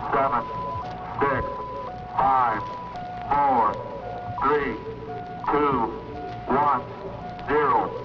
7, 6, 5, 4, 3, 2, 1, 0.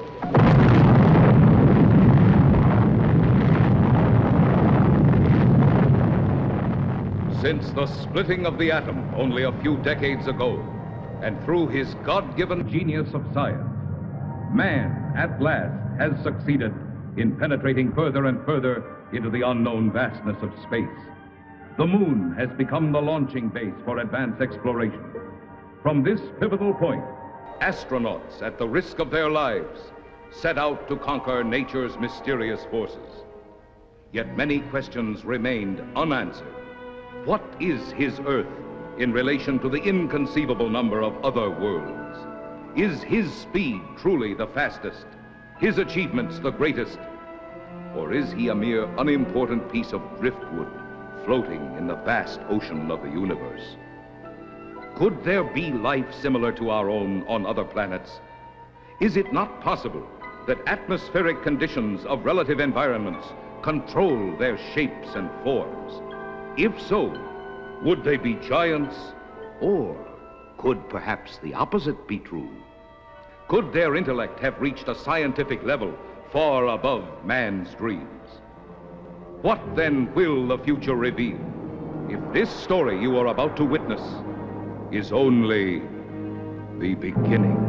Since the splitting of the atom only a few decades ago, and through his God-given genius of science, man, at last, has succeeded in penetrating further and further into the unknown vastness of space. The moon has become the launching base for advanced exploration. From this pivotal point, astronauts, at the risk of their lives, set out to conquer nature's mysterious forces. Yet many questions remained unanswered. What is his Earth in relation to the inconceivable number of other worlds? Is his speed truly the fastest, his achievements the greatest? Or is he a mere unimportant piece of driftwood floating in the vast ocean of the universe? Could there be life similar to our own on other planets? Is it not possible that atmospheric conditions of relative environments control their shapes and forms? If so, would they be giants? Or could perhaps the opposite be true? Could their intellect have reached a scientific level far above man's dreams? What then will the future reveal if this story you are about to witness is only the beginning?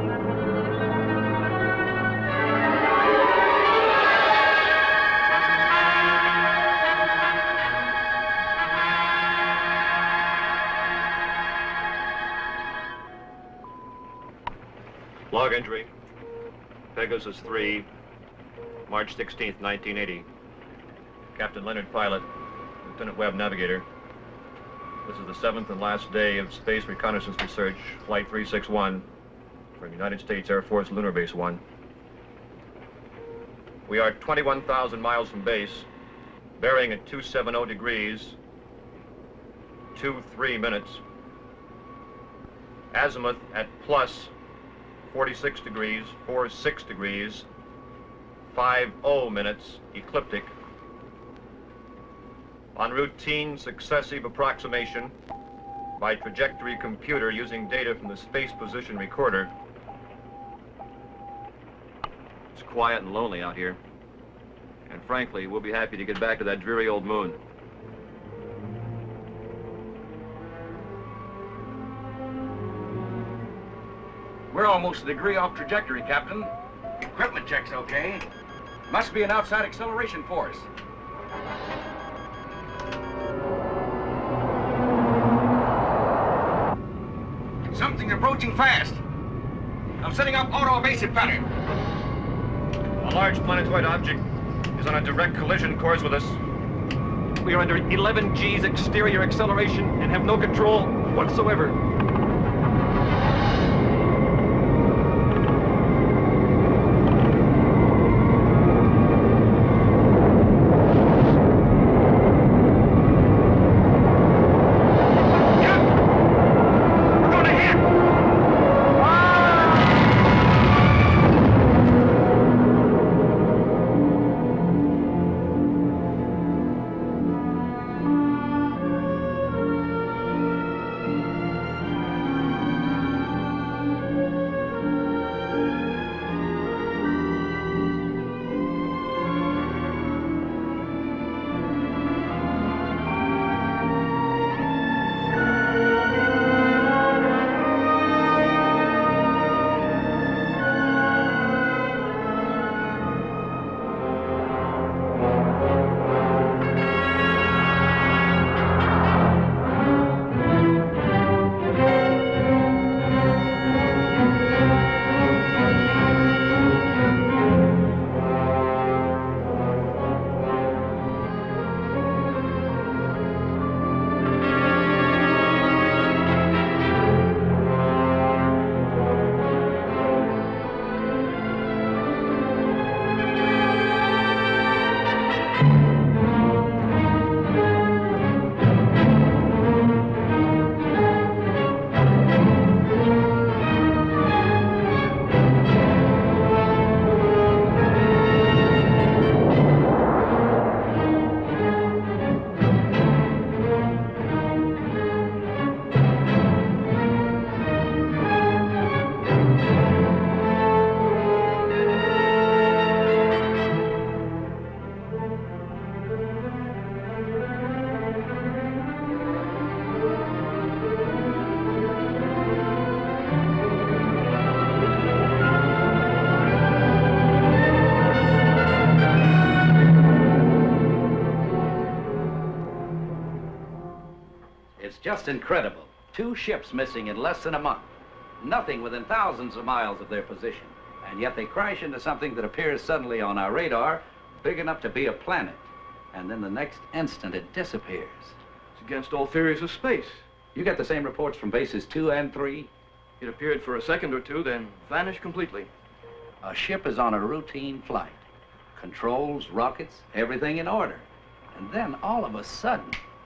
Log entry, Pegasus 3, March 16th, 1980. Captain Leonard, pilot. Lieutenant Webb, navigator. This is the 7th and last day of space reconnaissance research, Flight 361, from United States Air Force Lunar Base 1. We are 21,000 miles from base, bearing at 270 degrees, 23 minutes. Azimuth at plus 46 degrees, 46 degrees, 50 minutes, ecliptic. On routine successive approximation by trajectory computer using data from the Space Position Recorder. It's quiet and lonely out here. And frankly, we'll be happy to get back to that dreary old moon. We're almost a degree off trajectory, Captain. Equipment check's okay. Must be an outside acceleration force. Something approaching fast. I'm setting up auto-evasive pattern. A large planetoid object is on a direct collision course with us. We are under 11 G's exterior acceleration and have no control whatsoever. It's just incredible. 2 ships missing in less than a month. Nothing within thousands of miles of their position. And yet they crash into something that appears suddenly on our radar, big enough to be a planet. And then the next instant it disappears. It's against all theories of space. You get the same reports from bases 2 and 3? It appeared for a second or two, then vanished completely. A ship is on a routine flight. Controls, rockets, everything in order. And then all of a sudden...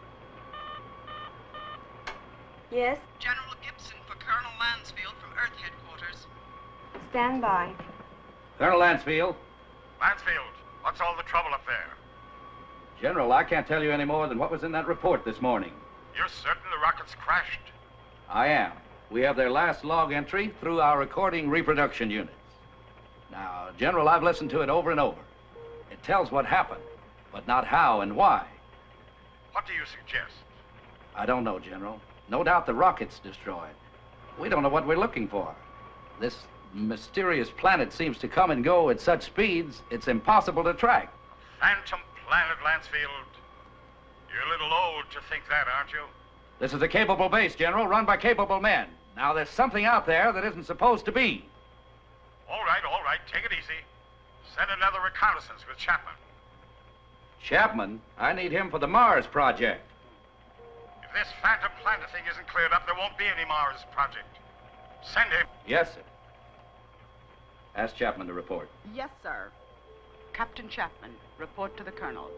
Yes? General Gibson for Colonel Lansfield from Earth Headquarters. Stand by. Colonel Lansfield. Lansfield, what's all the trouble up there? General, I can't tell you any more than what was in that report this morning. You're certain the rockets crashed? I am. We have their last log entry through our recording reproduction units. Now, General, I've listened to it over and over. It tells what happened, but not how and why. What do you suggest? I don't know, General. No doubt the rocket's destroyed. We don't know what we're looking for. This mysterious planet seems to come and go at such speeds, it's impossible to track. Phantom planet, Lansfield. You're a little old to think that, aren't you? This is a capable base, General, run by capable men. Now, there's something out there that isn't supposed to be. All right, take it easy. Send another reconnaissance with Chapman. Chapman? I need him for the Mars project. If this Phantom planet thing isn't cleared up, there won't be any Mars project. Send him. Yes, sir. Ask Chapman to report. Yes, sir. Captain Chapman, report to the Colonel.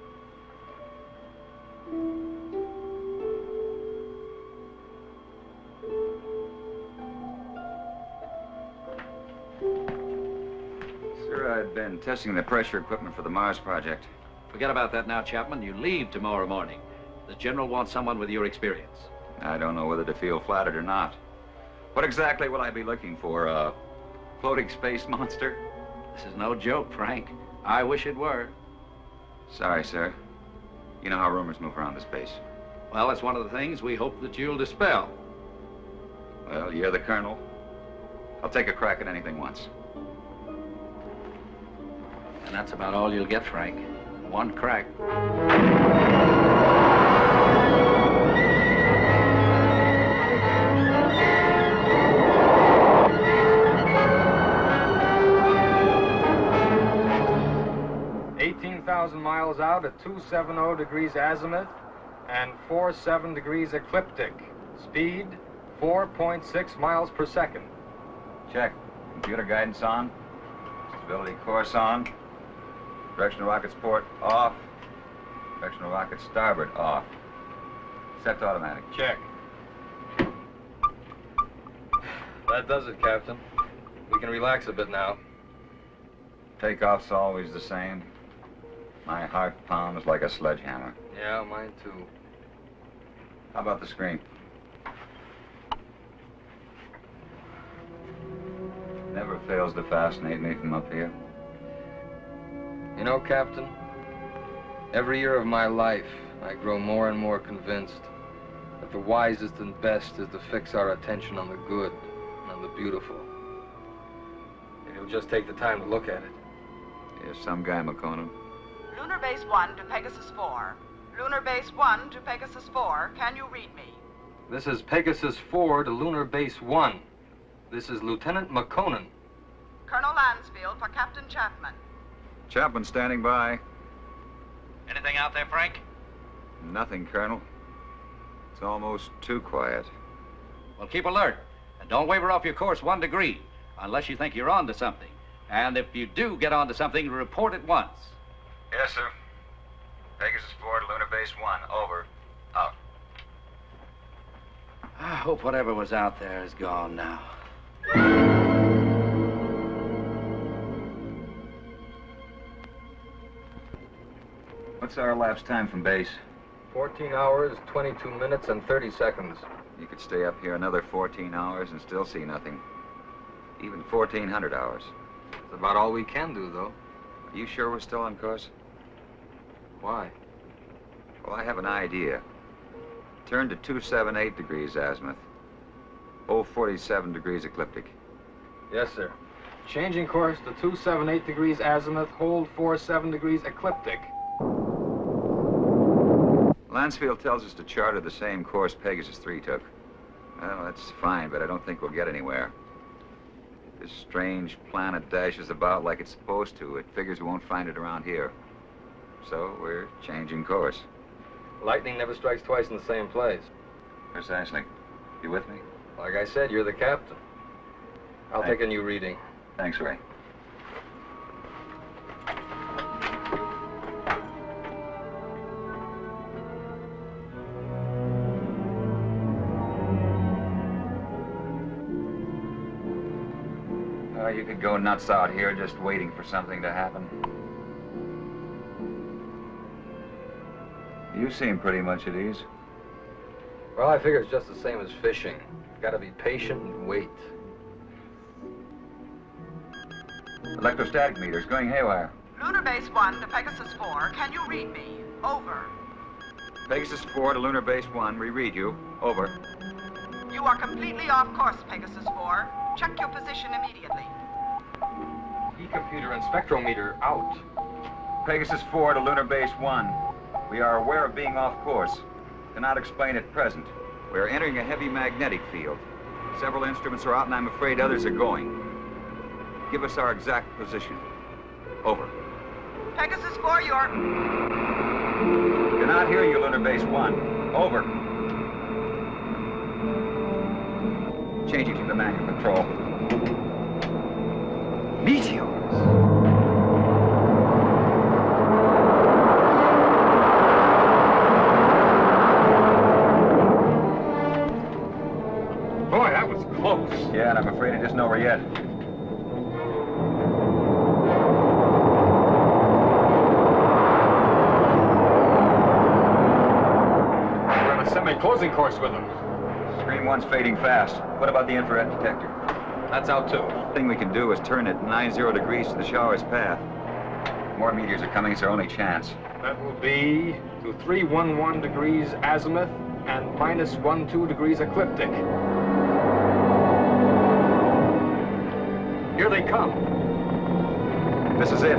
Sir, I've been testing the pressure equipment for the Mars project. Forget about that now, Chapman. You leave tomorrow morning. The General wants someone with your experience. I don't know whether to feel flattered or not. What exactly will I be looking for? A floating space monster? This is no joke, Frank. I wish it were. Sorry, sir. You know how rumors move around this base. Well, it's one of the things we hope that you'll dispel. Well, you're the colonel. I'll take a crack at anything once. And that's about all you'll get, Frank. One crack. 18,000 miles out at 270 degrees azimuth and 47 degrees ecliptic. Speed 4.6 miles per second. Check. Computer guidance on. Stability course on. Directional rockets port off. Directional rocket starboard off. Set to automatic. Check. That does it, Captain. We can relax a bit now. Takeoff's always the same. My heart pounds like a sledgehammer. Yeah, mine too. How about the screen? Never fails to fascinate me from up here. You know, Captain, every year of my life, I grow more and more convinced that the wisest and best is to fix our attention on the good and on the beautiful. If you'll just take the time to look at it. You're some guy, McConan. Lunar Base 1 to Pegasus 4. Lunar Base 1 to Pegasus 4. Can you read me? This is Pegasus 4 to Lunar Base 1. This is Lieutenant McConan. Colonel Lansfield for Captain Chapman. Chapman standing by. Anything out there, Frank? Nothing, Colonel. It's almost too quiet. Well, keep alert. And don't waver off your course 1 degree, unless you think you're on to something. And if you do get onto something, report at once. Yes, sir. Pegasus 4 to Lunar Base 1. Over. Out. I hope whatever was out there is gone now. What's our elapsed time from base? 14 hours, 22 minutes, and 30 seconds. You could stay up here another 14 hours and still see nothing. Even 1,400 hours. It's about all we can do, though. Are you sure we're still on course? Why? Well, I have an idea. Turn to 278 degrees azimuth. 047 degrees ecliptic. Yes, sir. Changing course to 278 degrees azimuth, hold 47 degrees ecliptic. Lansfield tells us to charter the same course Pegasus 3 took. Well, that's fine, but I don't think we'll get anywhere. This strange planet dashes about like it's supposed to. It figures we won't find it around here. So we're changing course. Lightning never strikes twice in the same place. Precisely. You with me? Like I said, you're the captain. I'll take a new reading. Thanks, Ray. You could go nuts out here just waiting for something to happen. You seem pretty much at ease. Well, I figure it's just the same as fishing. Gotta be patient and wait. Electrostatic meters going haywire. Lunar Base 1 to Pegasus 4. Can you read me? Over. Pegasus 4 to Lunar Base 1. We read you. Over. You are completely off course, Pegasus 4. Check your position immediately. E-computer and spectrometer out. Pegasus 4 to Lunar Base 1. We are aware of being off course. Cannot explain at present. We are entering a heavy magnetic field. Several instruments are out, and I'm afraid others are going. Give us our exact position. Over. Pegasus 4, you're... Cannot hear you, Lunar Base 1. Over. Changing to the manual control. Meteors! Boy, that was close. Yeah, and I'm afraid it isn't over yet. We're on a semi-closing course with them. Screen 1's fading fast. What about the infrared detector? That's out too. The thing we can do is turn it 90 degrees to the shower's path. More meteors are coming. It's our only chance. That will be to 311 degrees azimuth and minus 12 degrees ecliptic. Here they come. This is it.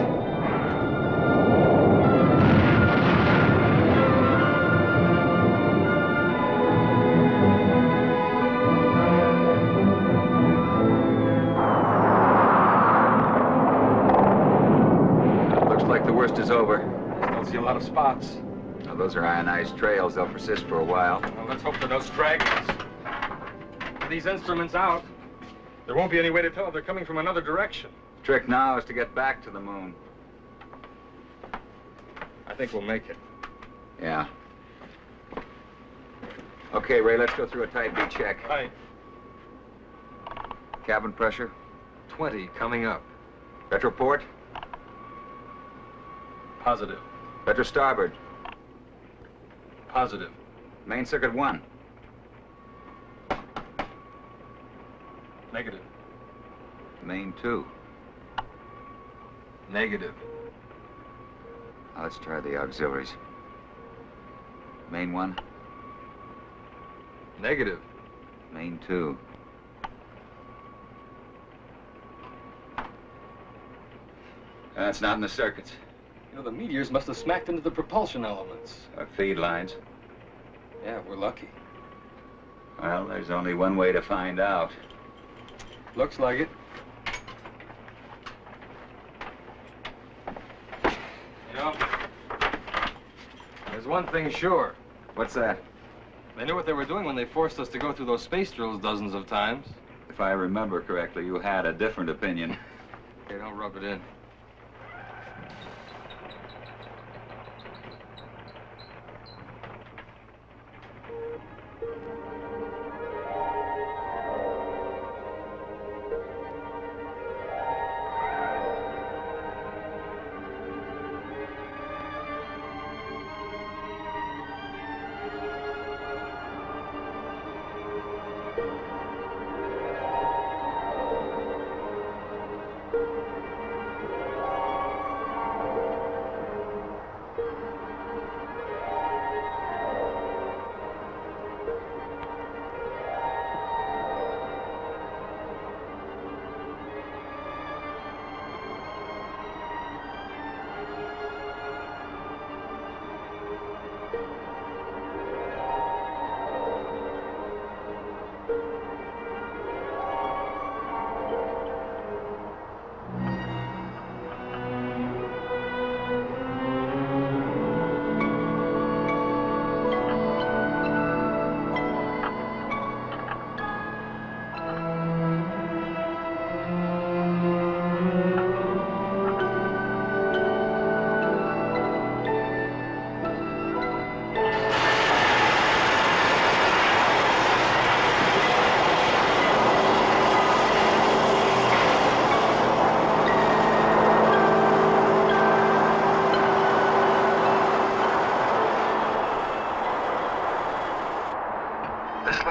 Is over. I still see a lot of spots. Now, those are ionized trails. They'll persist for a while. Well, let's hope there are no stragglers. With these instruments out, there won't be any way to tell if they're coming from another direction. The trick now is to get back to the moon. I think we'll make it. Yeah. Okay, Ray, let's go through a Type B check. Right. Cabin pressure? 20 coming up. Retroport? Positive. Retro starboard. Positive. Main circuit 1. Negative. Main 2. Negative. Now let's try the auxiliaries. Main 1. Negative. Main 2. That's not in the circuits. You know, the meteors must have smacked into the propulsion elements. Or feed lines. Yeah, we're lucky. Well, there's only one way to find out. Looks like it. You know, there's one thing sure. What's that? They knew what they were doing when they forced us to go through those space drills dozens of times. If I remember correctly, you had a different opinion. Okay, don't rub it in.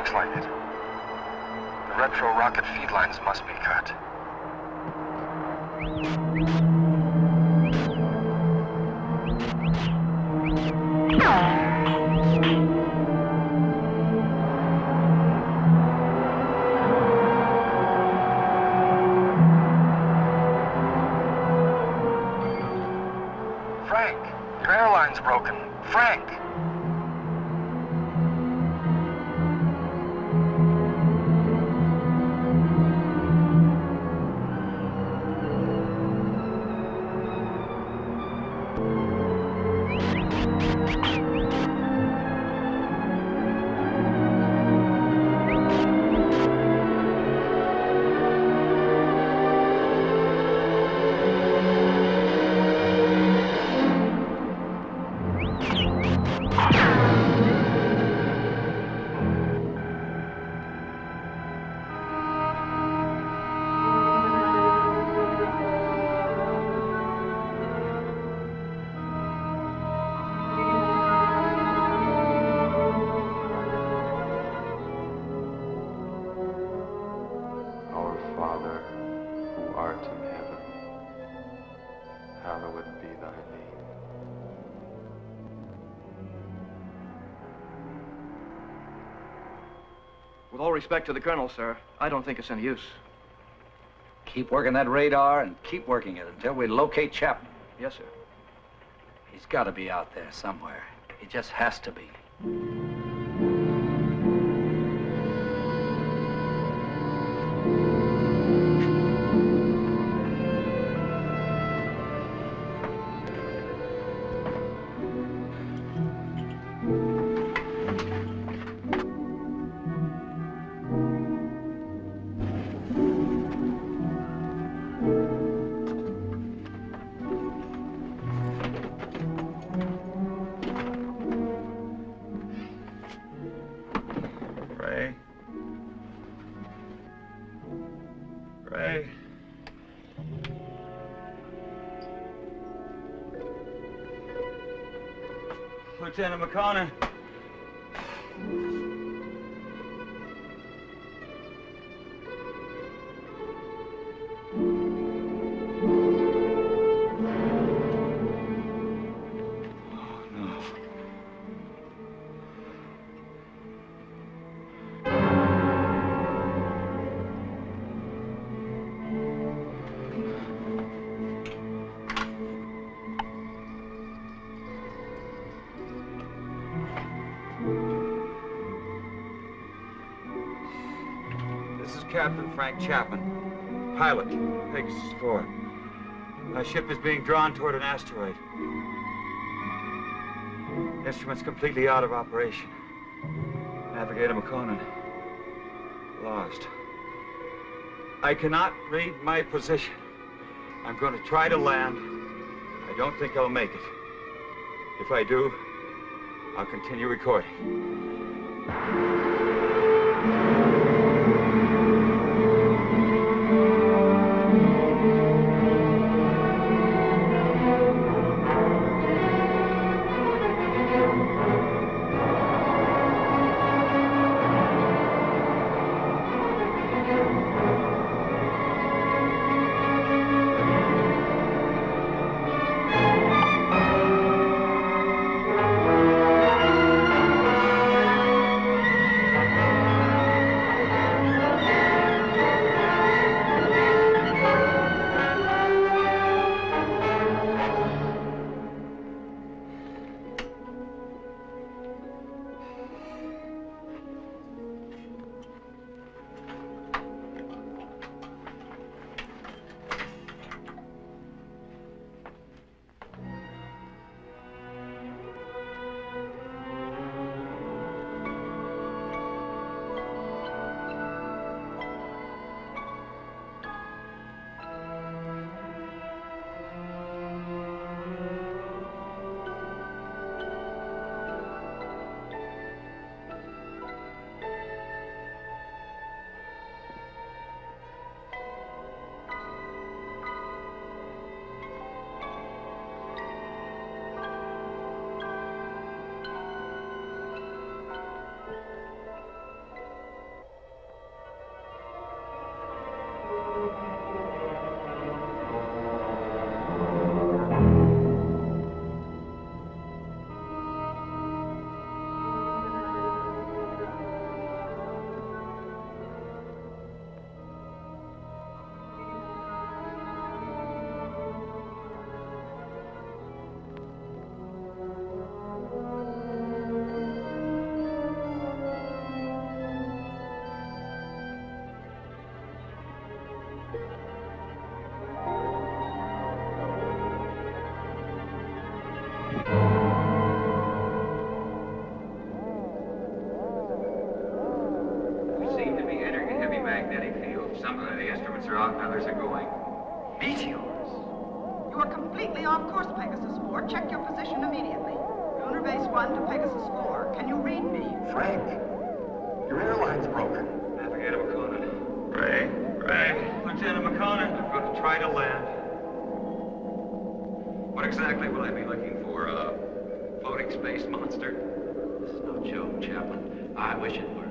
Looks like it. The retro rocket feed lines must be cut. Frank, your airline's broken. Frank! Father, who art in heaven, hallowed be thy name. With all respect to the Colonel, sir, I don't think it's any use. Keep working that radar and keep working it until we locate Chapman. Yes, sir. He's got to be out there somewhere. He just has to be. Ray. Lieutenant McConnell. Captain Frank Chapman, pilot, Pegasus 4. My ship is being drawn toward an asteroid. Instruments completely out of operation. Navigator McConan, lost. I cannot read my position. I'm going to try to land. I don't think I'll make it. If I do, I'll continue recording. magnetic field. Some of the instruments are out and others are going. Meteors. You are completely off course, Pegasus 4. Check your position immediately. Lunar Base 1 to Pegasus 4. Can you read me? Frank, your airline's broken. Navigator McConan. Ray. Lieutenant McConan, I'm going to try to land. What exactly will I be looking for? A floating space monster? This is no joke, Chaplain. I wish it were.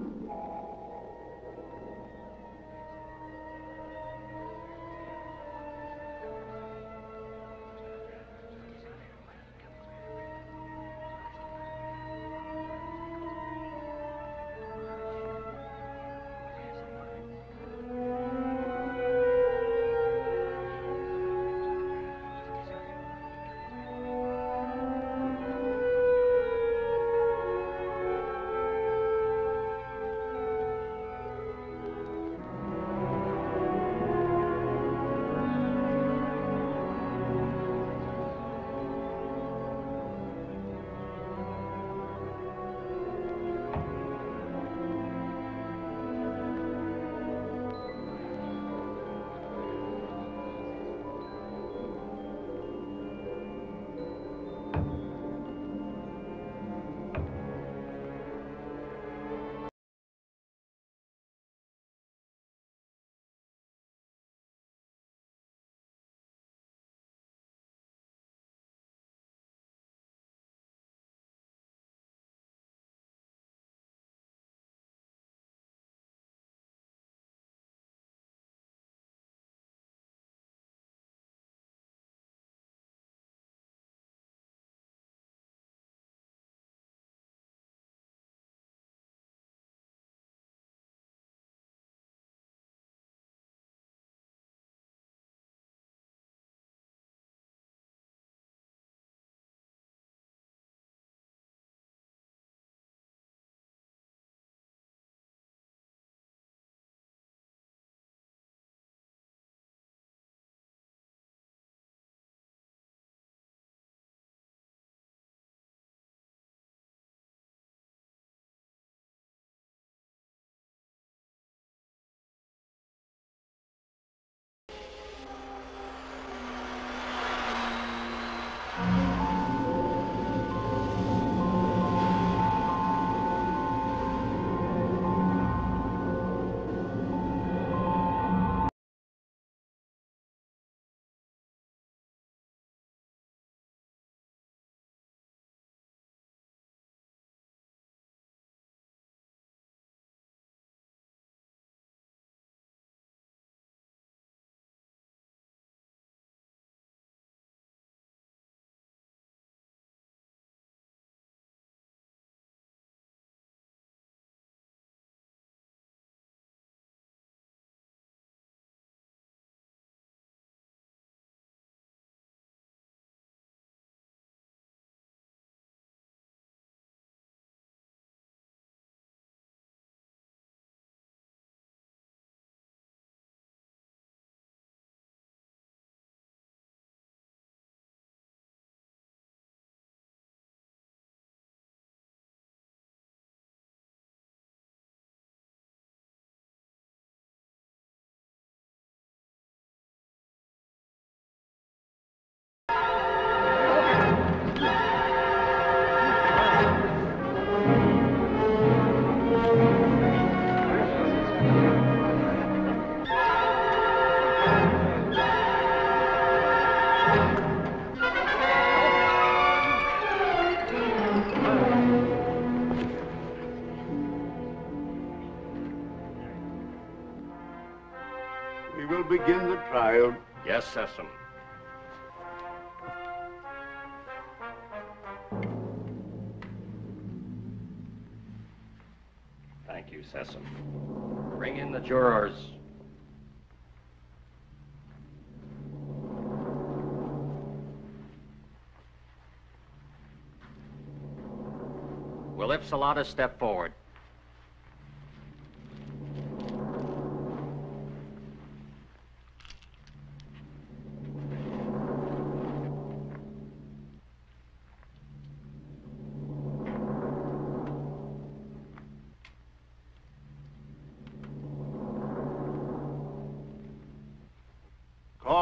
We will begin the trial. Yes, Sessom. Thank you, Sessom. Bring in the jurors. Will Ipsilata step forward?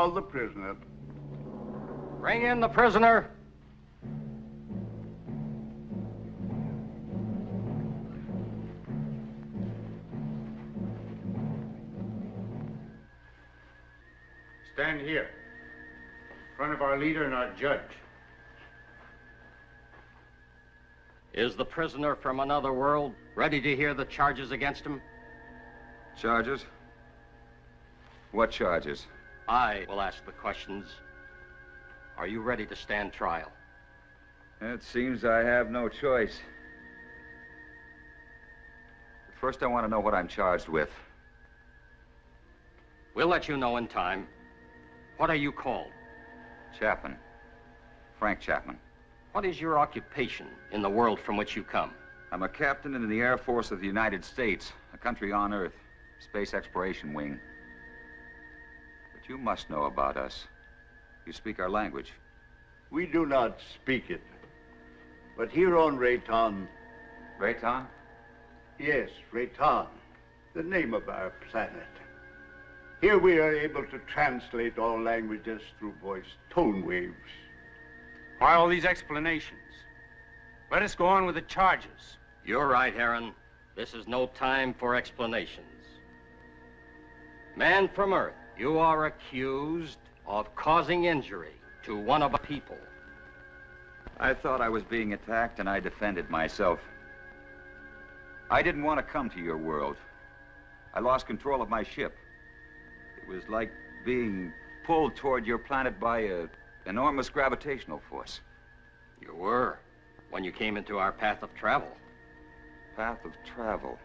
call the prisoner. Bring in the prisoner. Stand here, in front of our leader and our judge. Is the prisoner from another world ready to hear the charges against him? Charges? What charges? I will ask the questions. Are you ready to stand trial? It seems I have no choice. First, I want to know what I'm charged with. We'll let you know in time. What are you called? Chapman. Frank Chapman. What is your occupation in the world from which you come? I'm a captain in the Air Force of the United States, a country on Earth, Space Exploration Wing. But you must know about us. You speak our language. We do not speak it. But here on Rayton... Rayton? Yes, Rayton, the name of our planet. Here we are able to translate all languages through voice tone waves. Why all these explanations? Let us go on with the charges. You're right, Heron. This is no time for explanations. Man from Earth, you are accused of causing injury to one of our people. I thought I was being attacked and I defended myself. I didn't want to come to your world. I lost control of my ship. It was like being pulled toward your planet by an enormous gravitational force. You were, when you came into our path of travel. Path of travel.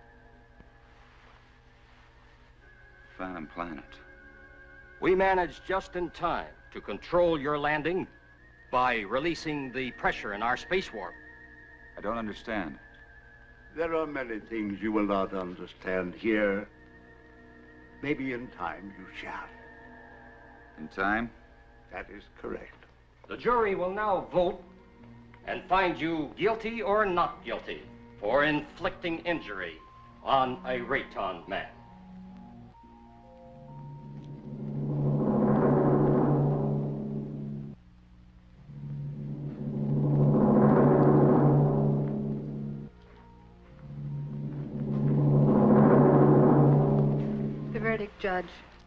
Phantom Planet. We managed just in time to control your landing by releasing the pressure in our space warp. I don't understand. There are many things you will not understand here. Maybe in time you shall. In time? That is correct. The jury will now vote and find you guilty or not guilty for inflicting injury on a Rayton man. The verdict, Judge.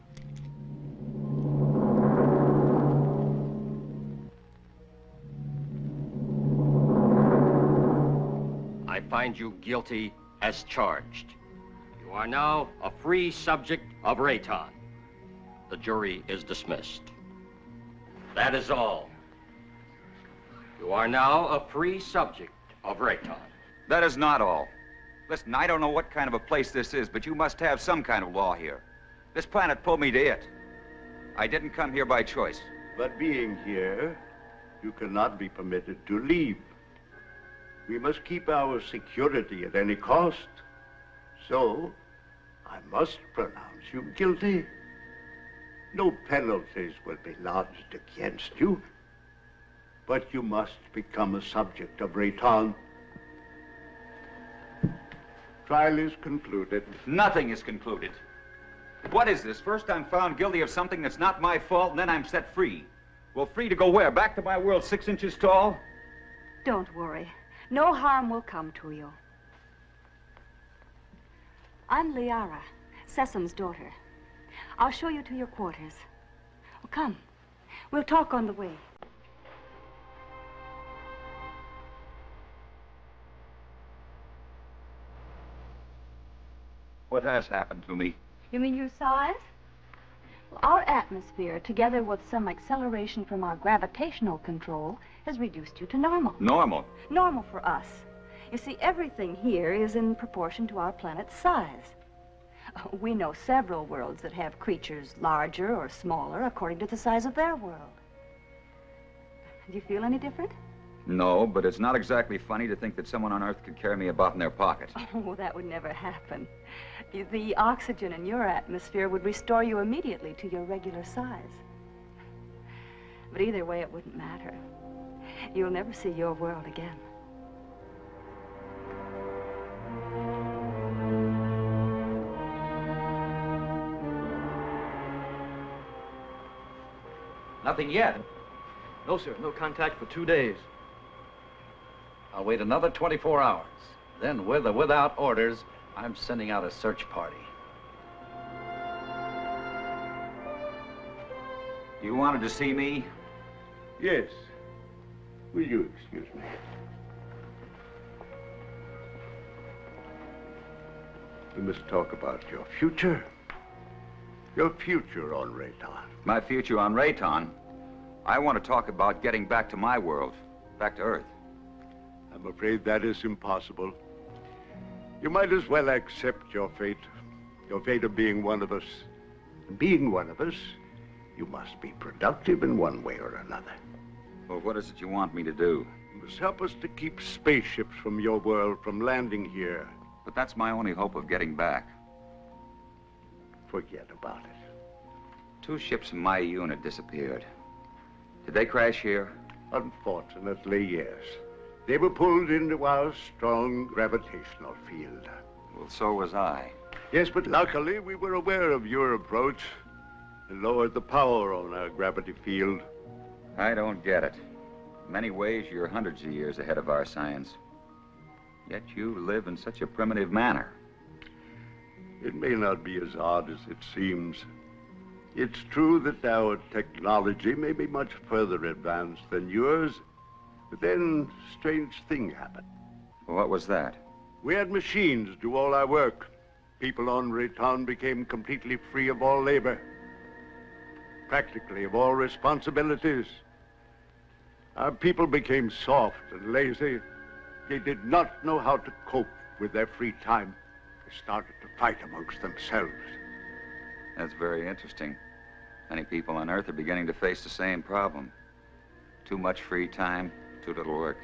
I find you guilty as charged. You are now a free subject of Rayton. The jury is dismissed. That is all. You are now a free subject of Rayton. That is not all. Listen, I don't know what kind of a place this is, but you must have some kind of law here. This planet pulled me to it. I didn't come here by choice. But being here, you cannot be permitted to leave. We must keep our security at any cost. So, I must pronounce you guilty. No penalties will be lodged against you. But you must become a subject of Rayton. Trial is concluded. Nothing is concluded. What is this? First I'm found guilty of something that's not my fault, and then I'm set free. Well, free to go where? Back to my world 6 inches tall? Don't worry. No harm will come to you. I'm Liara, Sesam's daughter. I'll show you to your quarters. Oh, come. We'll talk on the way. What has happened to me? You mean your size? Well, our atmosphere, together with some acceleration from our gravitational control, has reduced you to normal. Normal? Normal for us. You see, everything here is in proportion to our planet's size. We know several worlds that have creatures larger or smaller according to the size of their world. Do you feel any different? No, but it's not exactly funny to think that someone on Earth could carry me about in their pocket. Oh, that would never happen. The oxygen in your atmosphere would restore you immediately to your regular size. But either way, it wouldn't matter. You'll never see your world again. nothing yet. No, sir. No contact for 2 days. I'll wait another 24 hours. Then, with or without orders, I'm sending out a search party. You wanted to see me? Yes. Will you excuse me? We must talk about your future. Your future on Rayton. My future on Rayton? I want to talk about getting back to my world, back to Earth. I'm afraid that is impossible. You might as well accept your fate of being one of us. And being one of us, you must be productive in one way or another. Well, what is it you want me to do? You must help us to keep spaceships from your world from landing here. But that's my only hope of getting back. Forget about it. 2 ships in my unit disappeared. Did they crash here? Unfortunately, yes. They were pulled into our strong gravitational field. Well, so was I. Yes, but luckily we were aware of your approach and lowered the power on our gravity field. I don't get it. In many ways, you're hundreds of years ahead of our science. Yet you live in such a primitive manner. It may not be as odd as it seems. It's true that our technology may be much further advanced than yours, but then a strange thing happened. What was that? We had machines do all our work. People on Rayton became completely free of all labor, practically of all responsibilities. Our people became soft and lazy. They did not know how to cope with their free time. They started to fight amongst themselves. That's very interesting. Many people on Earth are beginning to face the same problem. Too much free time, too little work.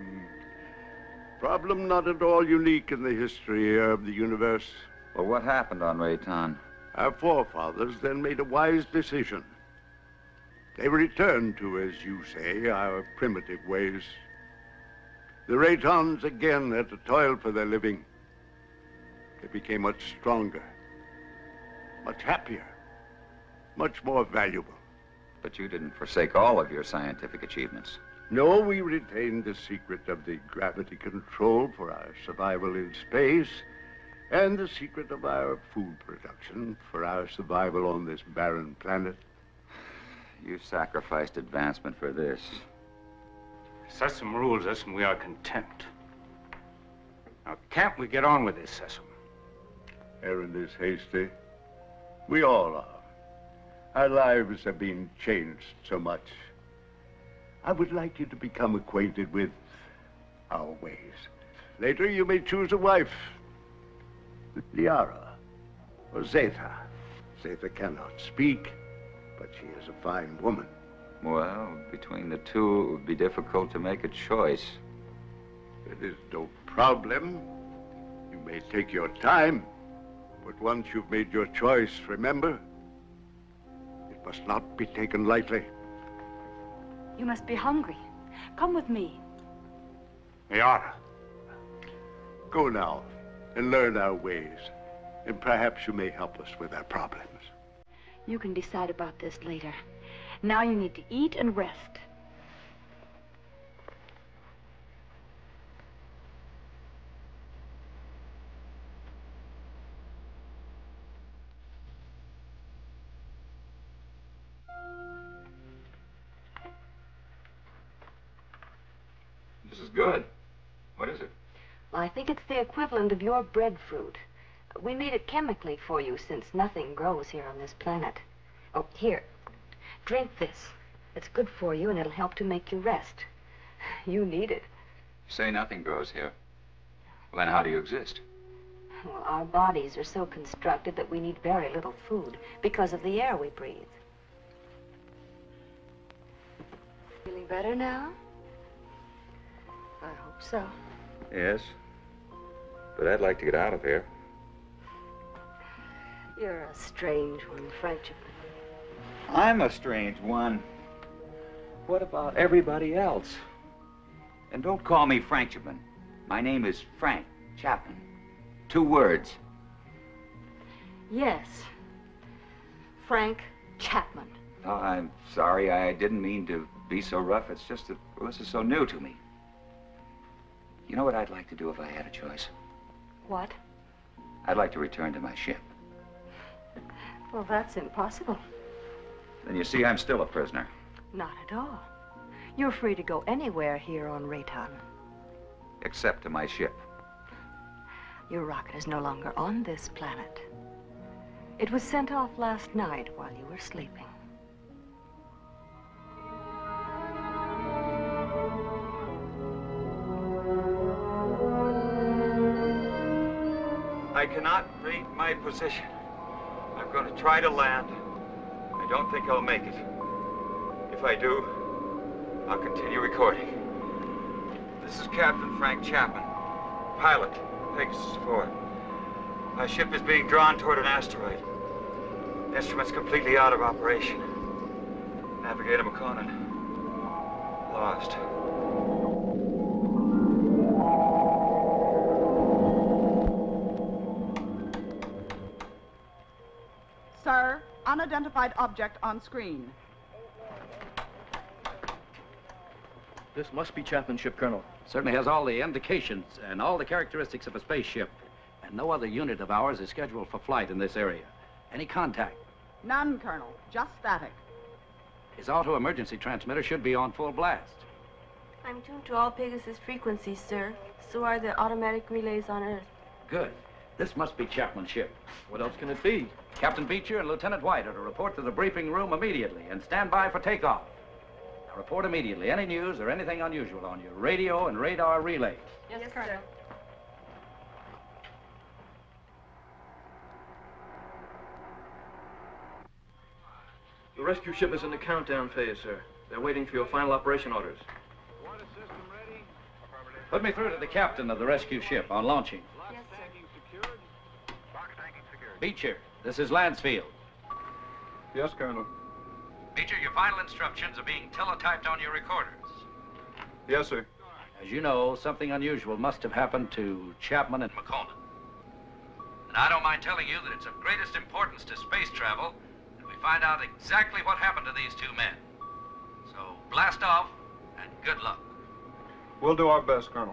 Problem not at all unique in the history of the universe. Well, what happened on Rayton? Our forefathers then made a wise decision. They returned to, as you say, our primitive ways. The Raytons again had to toil for their living. They became much stronger, much happier, much more valuable. But you didn't forsake all of your scientific achievements. No, we retained the secret of the gravity control for our survival in space, and the secret of our food production for our survival on this barren planet. You sacrificed advancement for this. Sessom rules us and we are content. Now, can't we get on with this, Sessom? Errand is hasty. We all are. Our lives have been changed so much. I would like you to become acquainted with our ways. Later, you may choose a wife. Liara or Zetha. Zetha cannot speak, but she is a fine woman. Well, between the two, it would be difficult to make a choice. It is no problem. You may take your time, but once you've made your choice, remember, it must not be taken lightly. You must be hungry. Come with me. Liara. Go now and learn our ways, and perhaps you may help us with our problems. You can decide about this later. Now you need to eat and rest. This is good. What is it? Well, I think it's the equivalent of your breadfruit. We made it chemically for you since nothing grows here on this planet. Oh, here. Drink this. It's good for you and it'll help to make you rest. You need it. You say nothing grows here. Well, then how do you exist? Well, our bodies are so constructed that we need very little food because of the air we breathe. Feeling better now? I hope so. Yes. But I'd like to get out of here. You're a strange one, Frenchman. I'm a strange one. What about everybody else? And don't call me Frenchman. My name is Frank Chapman. 2 words. Yes. Frank Chapman. No, I'm sorry. I didn't mean to be so rough. It's just that this is so new to me. You know what I'd like to do if I had a choice? What? I'd like to return to my ship. Well, that's impossible. Then you see, I'm still a prisoner. Not at all. You're free to go anywhere here on Rayton. Except to my ship. Your rocket is no longer on this planet. It was sent off last night while you were sleeping. I cannot read my position. I'm going to try to land. I don't think I'll make it. If I do, I'll continue recording. This is Captain Frank Chapman, pilot, Pegasus 4. My ship is being drawn toward an asteroid. Instruments completely out of operation. Navigator McConan, lost. Sir, unidentified object on screen. This must be Chapman's ship, Colonel. Certainly has all the indications and all the characteristics of a spaceship. And no other unit of ours is scheduled for flight in this area. Any contact? None, Colonel. Just static. His auto-emergency transmitter should be on full blast. I'm tuned to all Pegasus frequencies, sir. So are the automatic relays on Earth. Good. This must be Chapman's ship. What else can it be? Captain Beecher and Lieutenant White are to report to the briefing room immediately and stand by for takeoff. Now report immediately any news or anything unusual on your radio and radar relays. Yes, Colonel. The rescue ship is in the countdown phase, sir. They're waiting for your final operation orders. Put me through to the captain of the rescue ship on launching. Yes, sir. Beecher, this is Lansfield. Yes, Colonel. Beecher, your final instructions are being teletyped on your recorders. Yes, sir. As you know, something unusual must have happened to Chapman and McConan. And I don't mind telling you that it's of greatest importance to space travel that we find out exactly what happened to these two men. So blast off and good luck. We'll do our best, Colonel.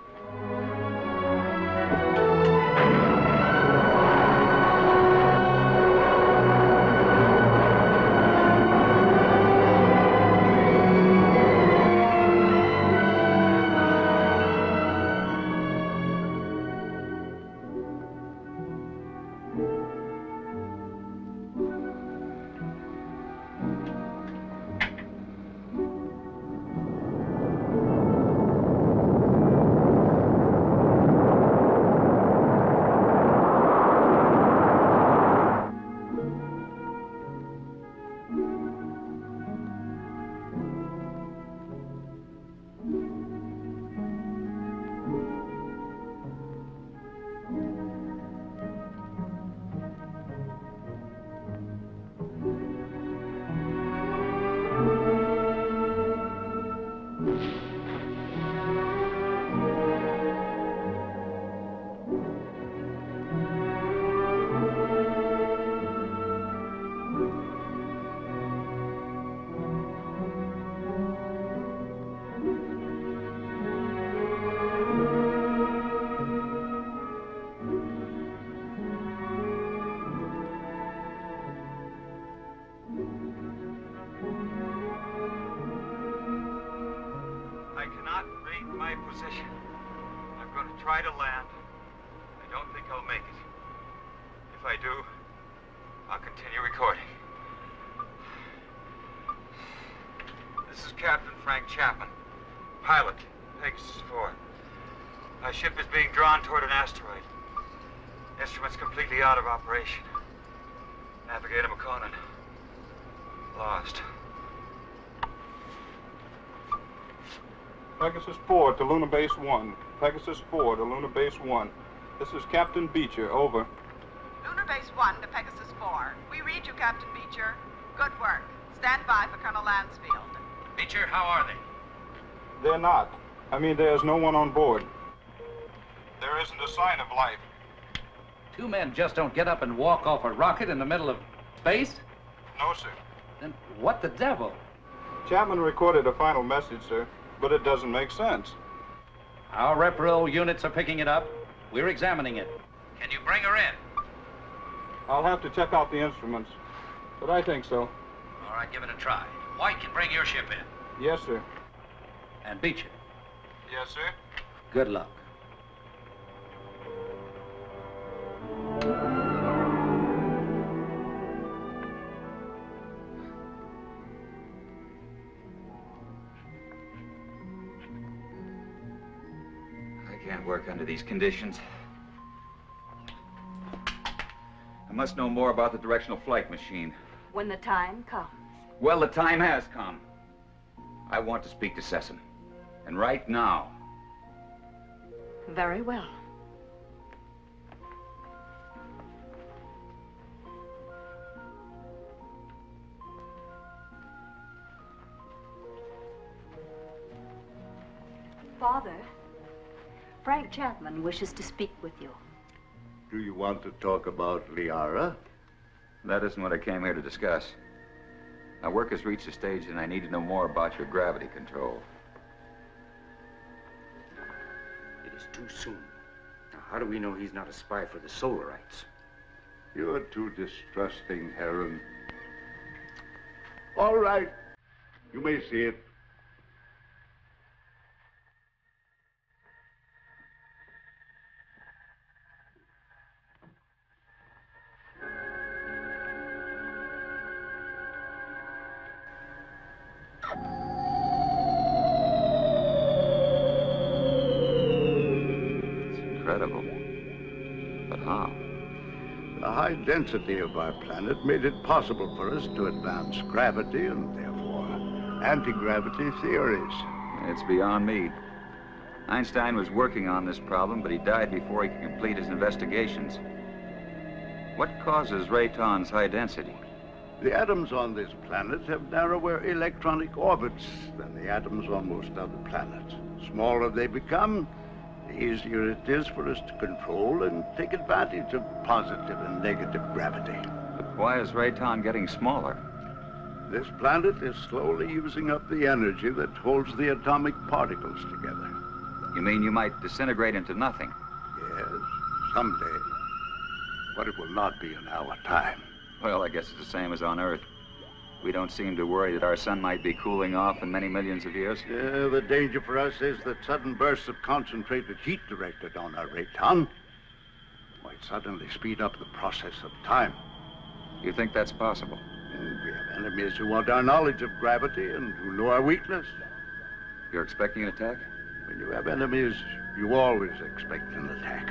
I cannot read my position. I'm going to try to land. I don't think I'll make it. If I do, I'll continue recording. This is Captain Frank Chapman, pilot, Pegasus 4. My ship is being drawn toward an asteroid. Instruments completely out of operation. Navigator McConan, lost. Pegasus 4 to Lunar Base 1. Pegasus 4 to Lunar Base 1. This is Captain Beecher, over. Lunar Base 1 to Pegasus 4. We read you, Captain Beecher. Good work. Stand by for Colonel Lansfield. Beecher, how are they? They're not. I mean, there's no one on board. There isn't a sign of life. Two men just don't get up and walk off a rocket in the middle of space? No, sir. Then what the devil? Chapman recorded a final message, sir, but it doesn't make sense. Our repro units are picking it up. We're examining it. Can you bring her in? I'll have to check out the instruments, but I think so. All right, give it a try. White can bring your ship in. Yes, sir. And Beecher. Yes, sir. Good luck. I can't work under these conditions. I must know more about the directional flight machine. When the time comes. Well, the time has come. I want to speak to Sessom. And right now. Very well. Father, Frank Chapman wishes to speak with you. Do you want to talk about Liara? That isn't what I came here to discuss. My work has reached a stage and I need to know more about your gravity control. It is too soon. Now, how do we know he's not a spy for the Solarites? You're too distrusting, Heron. All right. You may see it. Incredible. But how? The high density of our planet made it possible for us to advance gravity and therefore anti-gravity theories. It's beyond me. Einstein was working on this problem, but he died before he could complete his investigations. What causes Rayton's high density? The atoms on this planet have narrower electronic orbits than the atoms on most other planets. The smaller they become, the easier it is for us to control and take advantage of positive and negative gravity. But why is Rayton getting smaller? This planet is slowly using up the energy that holds the atomic particles together. You mean you might disintegrate into nothing? Yes, someday. But it will not be in our time. Well, I guess it's the same as on Earth. We don't seem to worry that our sun might be cooling off in many millions of years. The danger for us is that sudden bursts of concentrated heat directed on our Rayton might suddenly speed up the process of time. You think that's possible? We have enemies who want our knowledge of gravity and who know our weakness. You're expecting an attack? When you have enemies, you always expect an attack.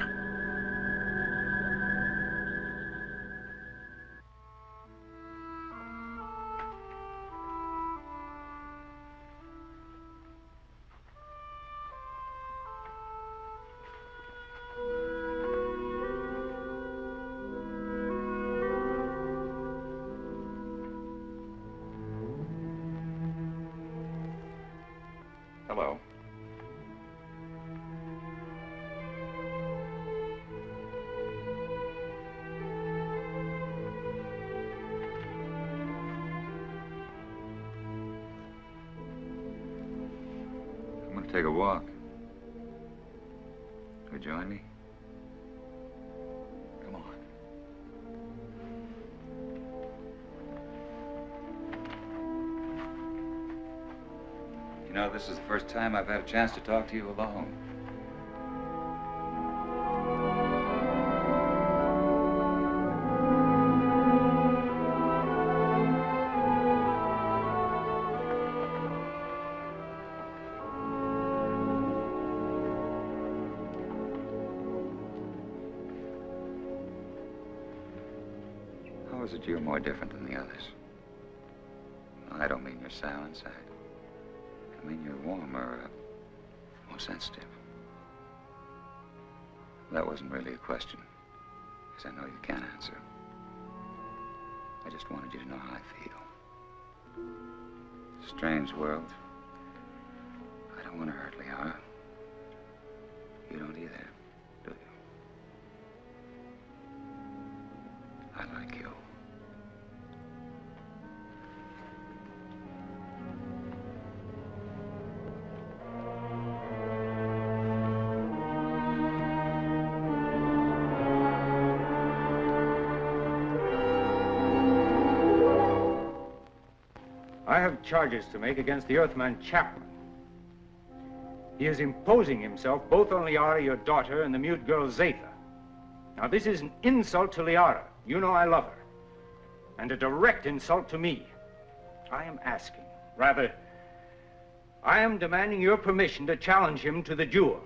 Hello. I'm going to take a walk. Would you join me? Come on. You know, this is the first time I've had a chance to talk to you alone. How is it you're more different than the others? I don't mean you're sour inside. I mean, you're warmer, more sensitive. That wasn't really a question, because I know you can't answer. I just wanted you to know how I feel. Strange world. I don't want to hurt Liara. You don't either, do you? I like you. I have charges to make against the Earthman Chapman. He is imposing himself both on Liara, your daughter, and the mute girl Zatha. Now, this is an insult to Liara. You know I love her. And a direct insult to me. I am asking, rather, I am demanding your permission to challenge him to the duel.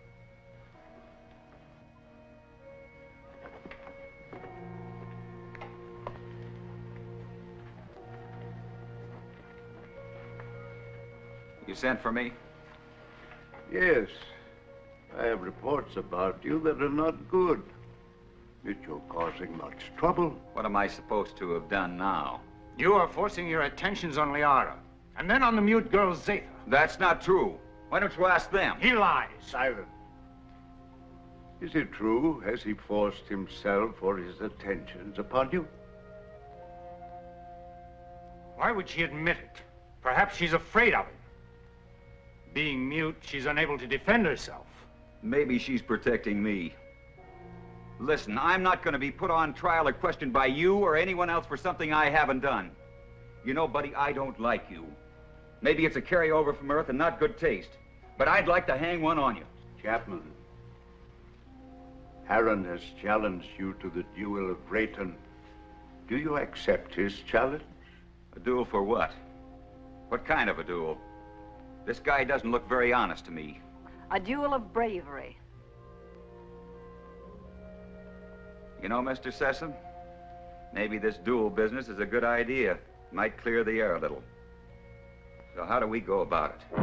You sent for me? Yes. I have reports about you that are not good. That you're causing much trouble. What am I supposed to have done now? You are forcing your attentions on Liara, and then on the mute girl Zatha. That's not true. Why don't you ask them? He lies. Silence. Is it true? Has he forced himself or his attentions upon you? Why would she admit it? Perhaps she's afraid of him. Being mute, she's unable to defend herself. Maybe she's protecting me. Listen, I'm not going to be put on trial or questioned by you or anyone else for something I haven't done. You know, buddy, I don't like you. Maybe it's a carryover from Earth and not good taste, but I'd like to hang one on you. Chapman, Harron has challenged you to the duel of Rayton. Do you accept his challenge? A duel for what? What kind of a duel? This guy doesn't look very honest to me. A duel of bravery. You know, Mr. Sessom, maybe this duel business is a good idea. Might clear the air a little. So how do we go about it?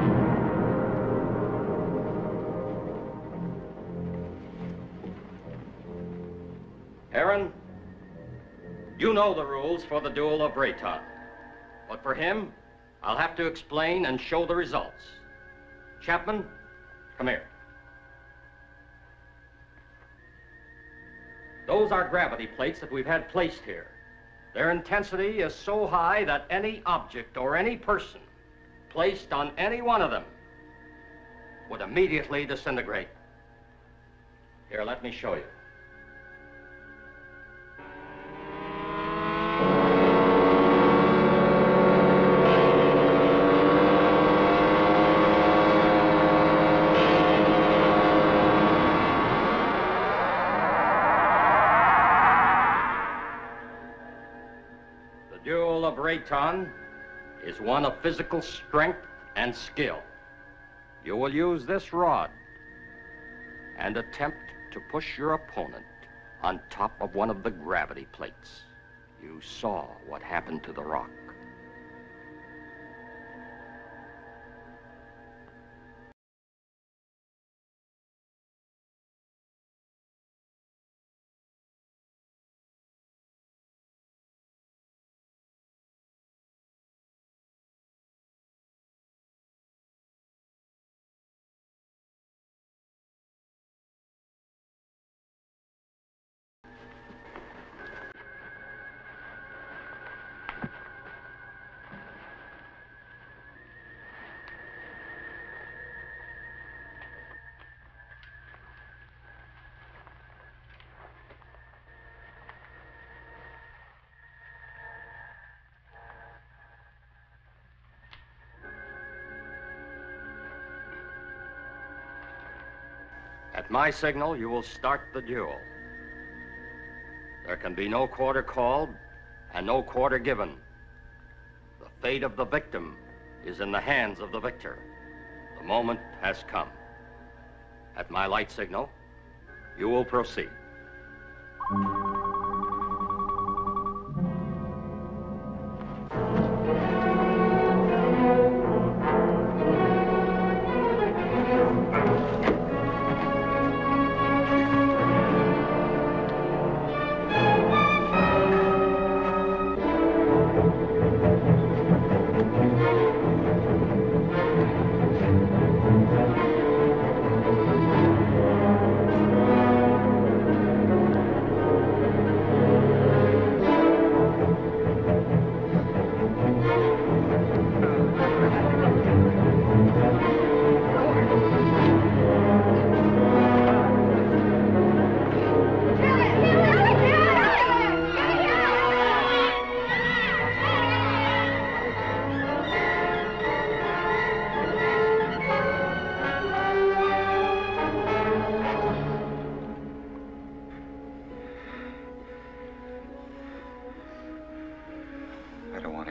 Aaron, you know the rules for the duel of Rayton. But for him, I'll have to explain and show the results. Chapman, come here. Those are gravity plates that we've had placed here. Their intensity is so high that any object or any person placed on any one of them would immediately disintegrate. Here, let me show you. The duel of Rayton is one of physical strength and skill. You will use this rod and attempt to push your opponent on top of one of the gravity plates. You saw what happened to the rock. At my signal, you will start the duel. There can be no quarter called and no quarter given. The fate of the victim is in the hands of the victor. The moment has come. At my light signal, you will proceed.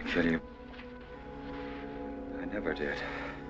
kill you. I never did.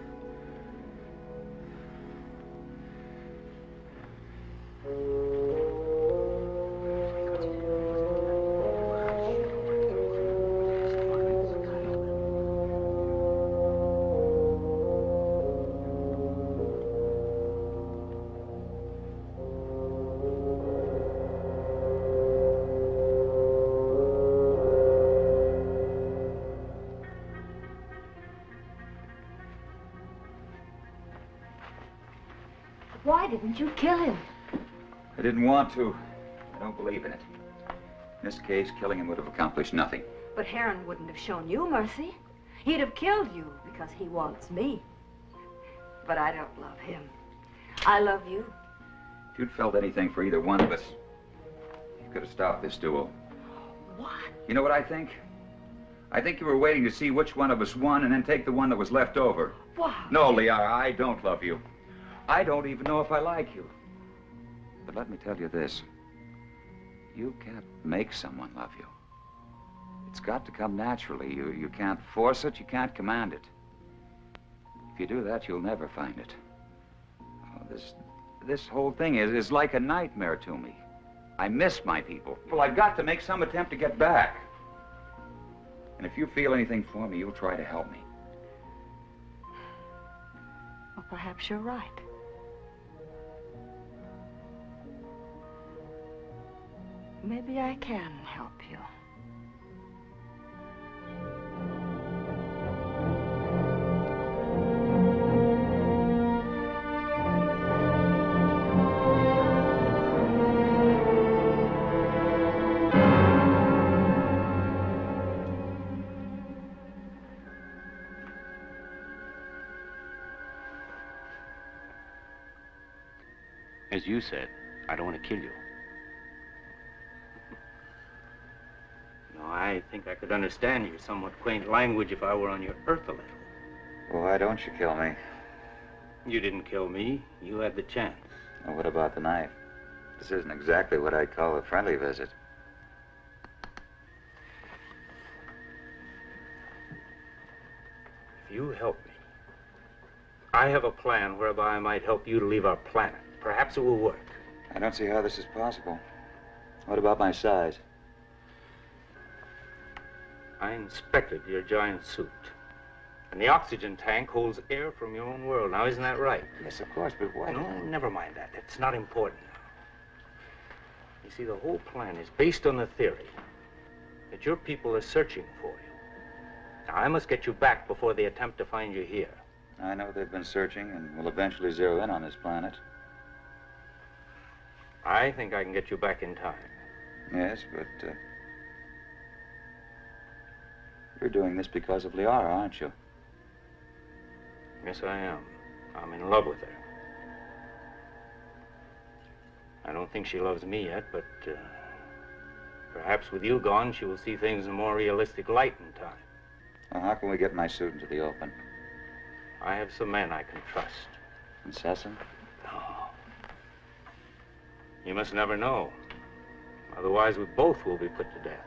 Why didn't you kill him? I didn't want to. I don't believe in it. In this case, killing him would have accomplished nothing. But Heron wouldn't have shown you mercy. He'd have killed you because he wants me. But I don't love him. I love you. If you'd felt anything for either one of us, you could have stopped this duel. What? You know what I think? I think you were waiting to see which one of us won and then take the one that was left over. What? No, Liara, I don't love you. I don't even know if I like you. But let me tell you this. You can't make someone love you. It's got to come naturally. You can't force it, you can't command it. If you do that, you'll never find it. Oh, this whole thing is like a nightmare to me. I miss my people. Well, I've got to make some attempt to get back. And if you feel anything for me, you'll try to help me. Well, perhaps you're right. Maybe I can help you. As you said, I don't want to kill you. No, I think I could understand your somewhat quaint language if I were on your earth a little. Well, why don't you kill me? You didn't kill me. You had the chance. Well, what about the knife? This isn't exactly what I'd call a friendly visit. If you help me, I have a plan whereby I might help you to leave our planet. Perhaps it will work. I don't see how this is possible. What about my size? I inspected your giant suit. And the oxygen tank holds air from your own world. Now, isn't that right? Yes, of course, but why? No, never mind that. It's not important now. You see, the whole plan is based on the theory that your people are searching for you. Now, I must get you back before they attempt to find you here. I know they've been searching and will eventually zero in on this planet. I think I can get you back in time. Yes, but you're doing this because of Liara, aren't you? Yes, I am. I'm in love with her. I don't think she loves me yet, but perhaps with you gone, she will see things in a more realistic light in time. Well, how can we get my suit into the open? I have some men I can trust. Incessant? No. You must never know. Otherwise, we both will be put to death.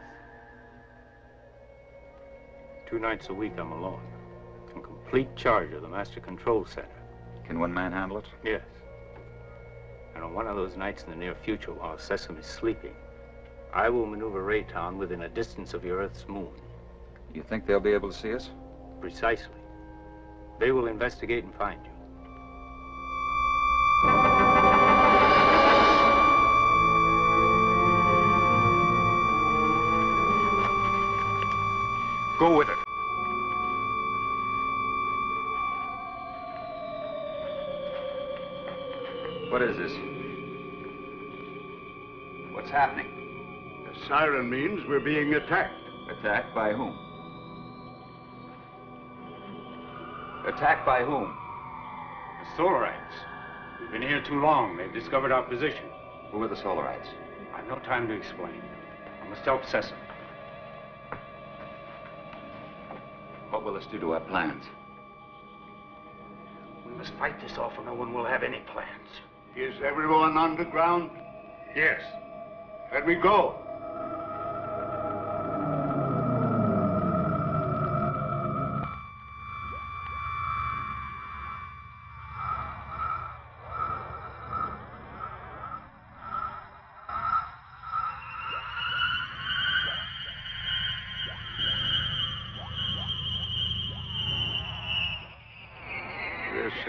2 nights a week, I'm alone. In complete charge of the Master Control Center. Can one man handle it? Yes. And on one of those nights in the near future, while Sesame is sleeping, I will maneuver Raytown within a distance of your Earth's moon. You think they'll be able to see us? Precisely. They will investigate and find you. Go with it. What is this? What's happening? The siren means we're being attacked. Attacked by whom? Attacked by whom? The Solarites. We've been here too long. They've discovered our position. Who are the Solarites? I've no time to explain. I must help Sesame. What will this do to our plans? We must fight this off or no one will have any plans. Is everyone underground? Yes. Let me go.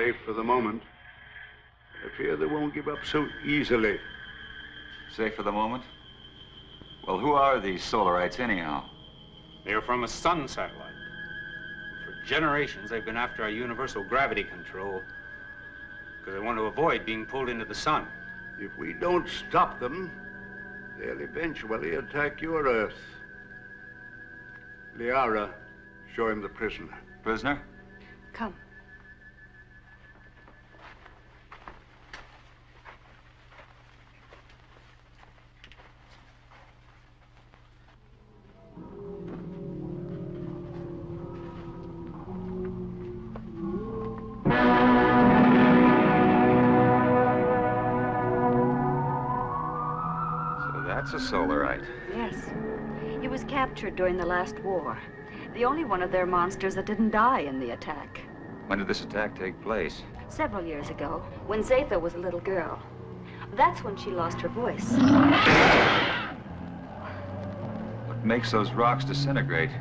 safe for the moment. I fear they won't give up so easily. Safe for the moment? Well, who are these Solarites anyhow? They're from a sun satellite. For generations, they've been after our universal gravity control because they want to avoid being pulled into the sun. If we don't stop them, they'll eventually attack your Earth. Liara, show him the prisoner. Prisoner? Come. That's a Solarite. Yes. He was captured during the last war. The only one of their monsters that didn't die in the attack. When did this attack take place? Several years ago, when Zatha was a little girl. That's when she lost her voice. What makes those rocks disintegrate?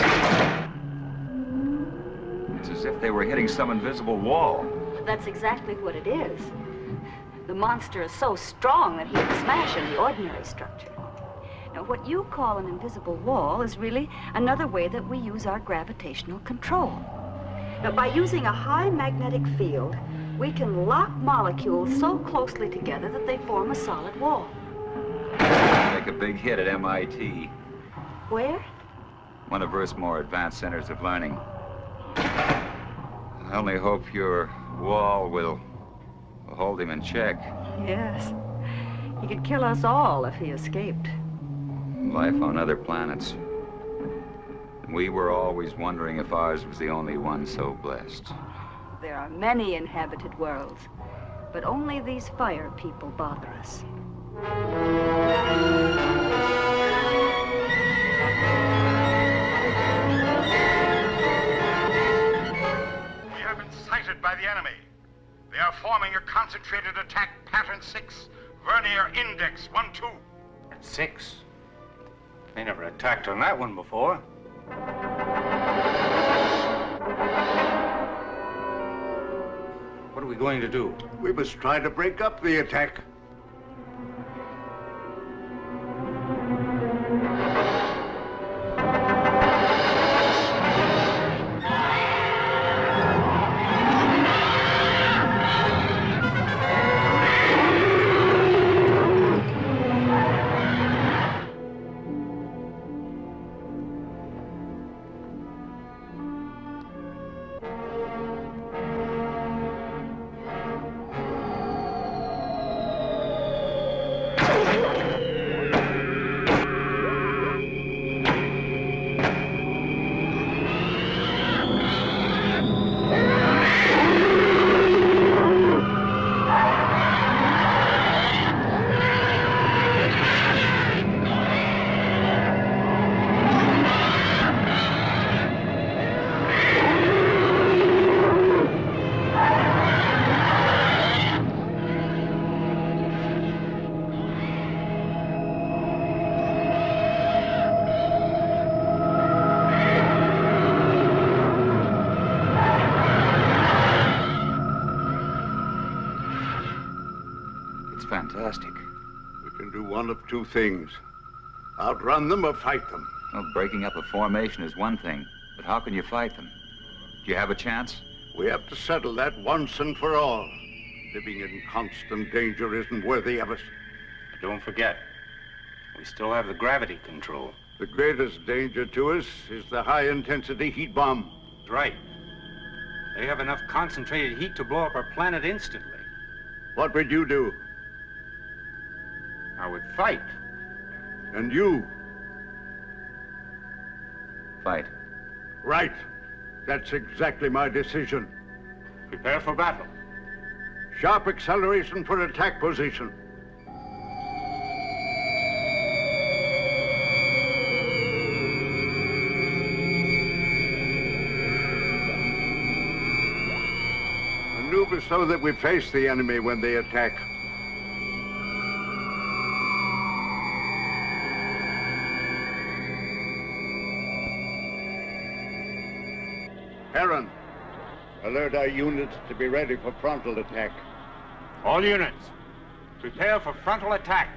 It's as if they were hitting some invisible wall. That's exactly what it is. The monster is so strong that he can smash any ordinary structure. Now, what you call an invisible wall is really another way that we use our gravitational control. Now, by using a high magnetic field, we can lock molecules so closely together that they form a solid wall. Make a big hit at MIT. Where? One of Earth's more advanced centers of learning. I only hope your wall will hold him in check. Yes. He could kill us all if he escaped. Life on other planets. We were always wondering if ours was the only one so blessed. There are many inhabited worlds, but only these fire people bother us. We have been sighted by the enemy. They are forming a concentrated attack pattern 6, vernier index 1-2. That's 6. They never attacked on that one before. What are we going to do? We must try to break up the attack. Fantastic. We can do one of two things. Outrun them or fight them. Well, breaking up a formation is one thing, but how can you fight them? Do you have a chance? We have to settle that once and for all. Living in constant danger isn't worthy of us. But don't forget, we still have the gravity control. The greatest danger to us is the high-intensity heat bomb. That's right. They have enough concentrated heat to blow up our planet instantly. What would you do? I would fight. And you? Fight. Right. That's exactly my decision. Prepare for battle. Sharp acceleration for attack position. Maneuver so that we face the enemy when they attack. Heron, Alert our units to be ready for frontal attack. All units, prepare for frontal attack.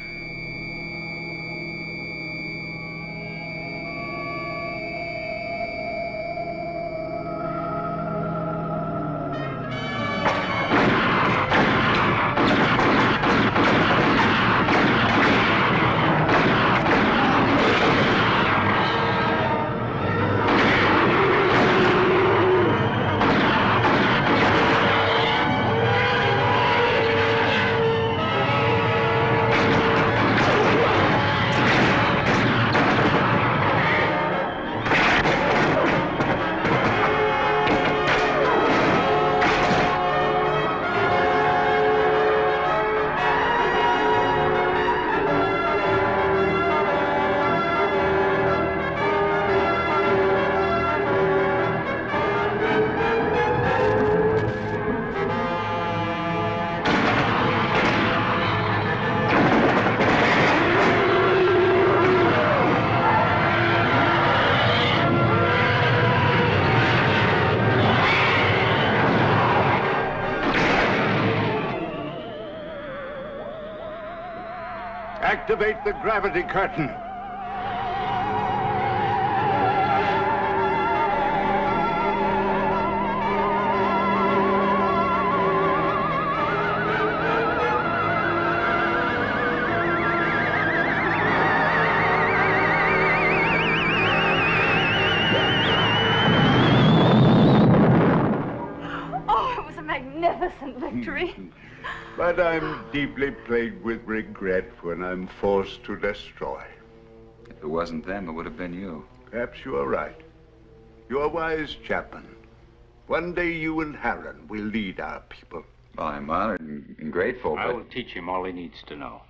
Activate the gravity curtain. Oh, it was a magnificent victory. But I'm deeply plagued with regret when I'm forced to destroy. If it wasn't them, it would have been you. Perhaps you are right. You're wise, Chapman. One day you and Harron will lead our people. Well, I'm honored and grateful, I but... will teach him all he needs to know.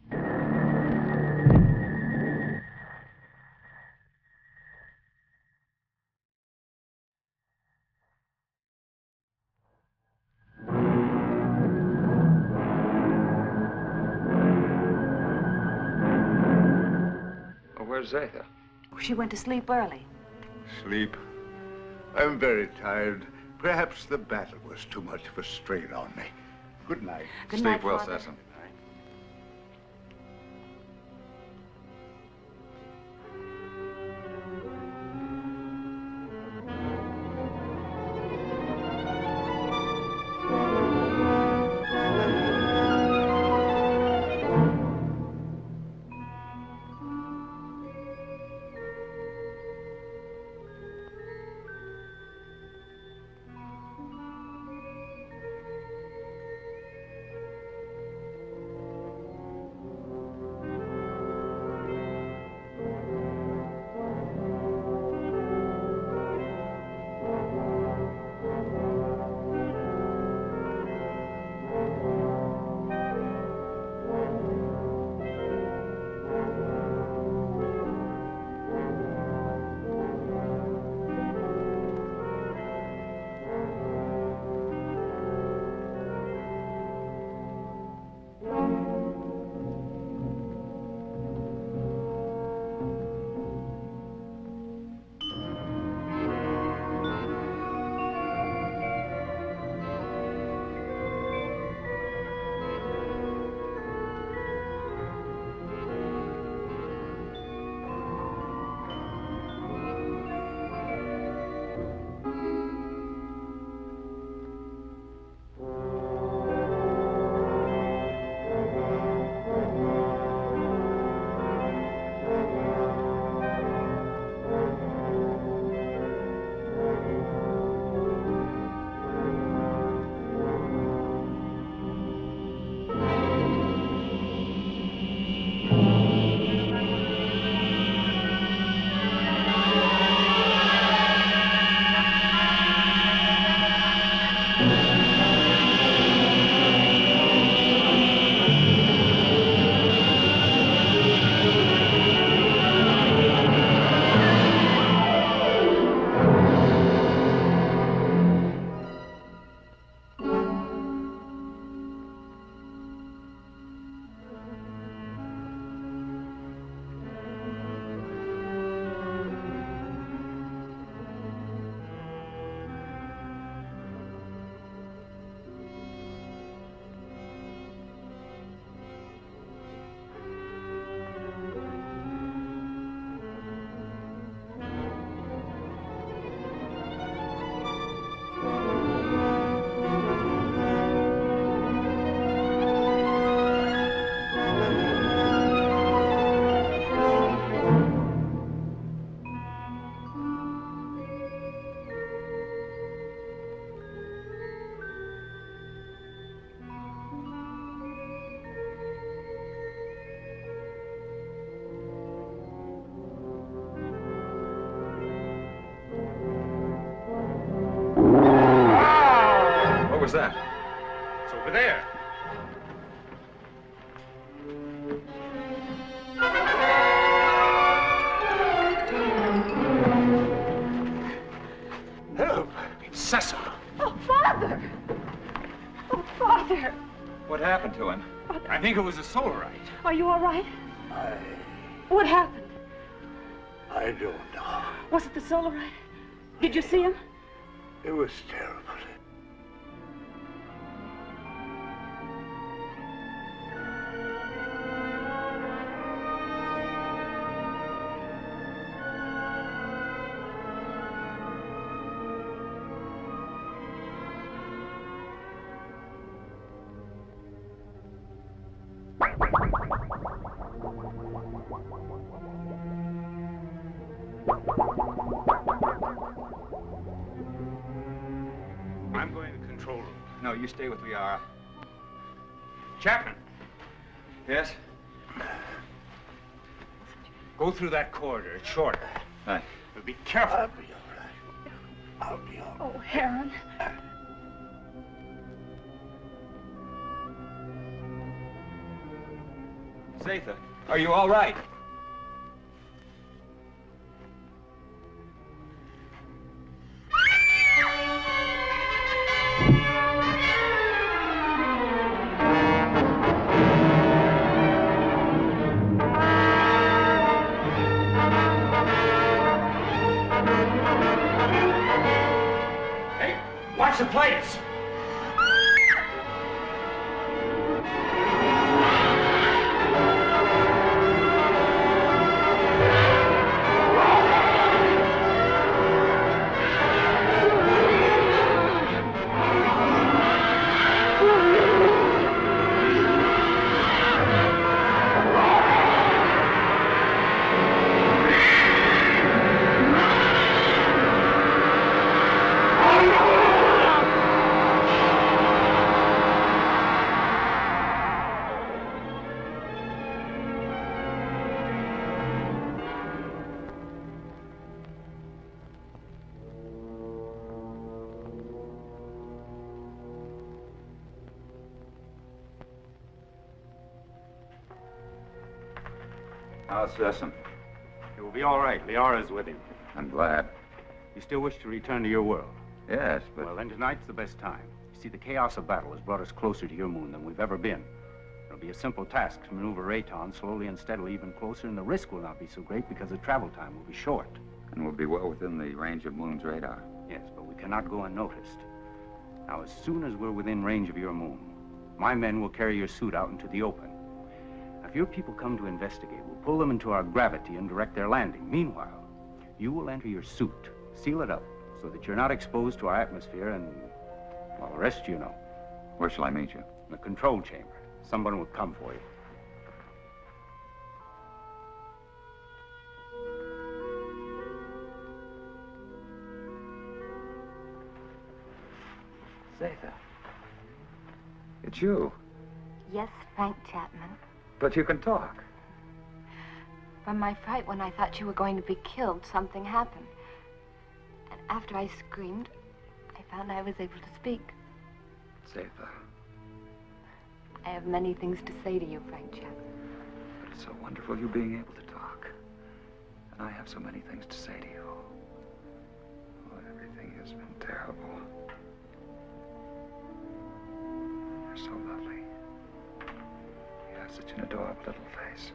Well, where's Zeta? She went to sleep early. Sleep? I'm very tired. Perhaps the battle was too much of a strain on me. Good night. Good night, Sleep well, Father. Cecil. Over there. Help! It's Cecil. Oh, Father! Oh, Father! What happened to him? I think it was a Solarite. Are you all right? What happened? I don't know. Was it the Solarite? Did you see him? It was terrible. I'm going to control room. No, you stay with Liara. Chapman, Yes? go through that corridor. It's shorter. Right. But be careful. I'll be all right. I'll be all right. Oh, Heron. Zatha, are you all right? Hey, watch the plates. How's Sessom? It will be all right. Liara's with him. I'm glad. You still wish to return to your world? Yes, but... Well, then tonight's the best time. You see, the chaos of battle has brought us closer to your moon than we've ever been. It'll be a simple task to maneuver Rayton slowly and steadily even closer, and the risk will not be so great because the travel time will be short. And we'll be well within the range of Moon's radar. Yes, but we cannot go unnoticed. Now, as soon as we're within range of your moon, my men will carry your suit out into the open. If your people come to investigate, we'll pull them into our gravity and direct their landing. Meanwhile, you will enter your suit, seal it up, so that you're not exposed to our atmosphere, and, well, the rest you know. Where shall I meet you? In the control chamber. Someone will come for you. Zatha. It's you. Yes, Frank Chapman. But you can talk. From my fright when I thought you were going to be killed, something happened. And after I screamed, I found I was able to speak. Zatha. I have many things to say to you, Frank Chapman. But it's so wonderful you being able to talk. And I have so many things to say to you. Oh, everything has been terrible. You're so lovely. You have such an adorable little face.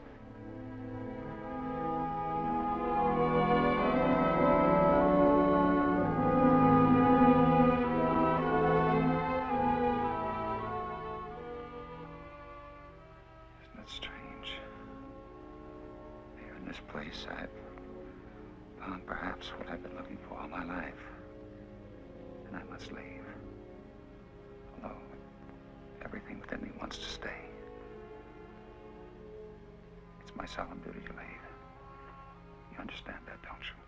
Isn't it strange? Here in this place, I've found perhaps what I've been looking for all my life. And I must leave. Although everything within me wants to stay. It's my solemn duty to leave. You understand that, don't you?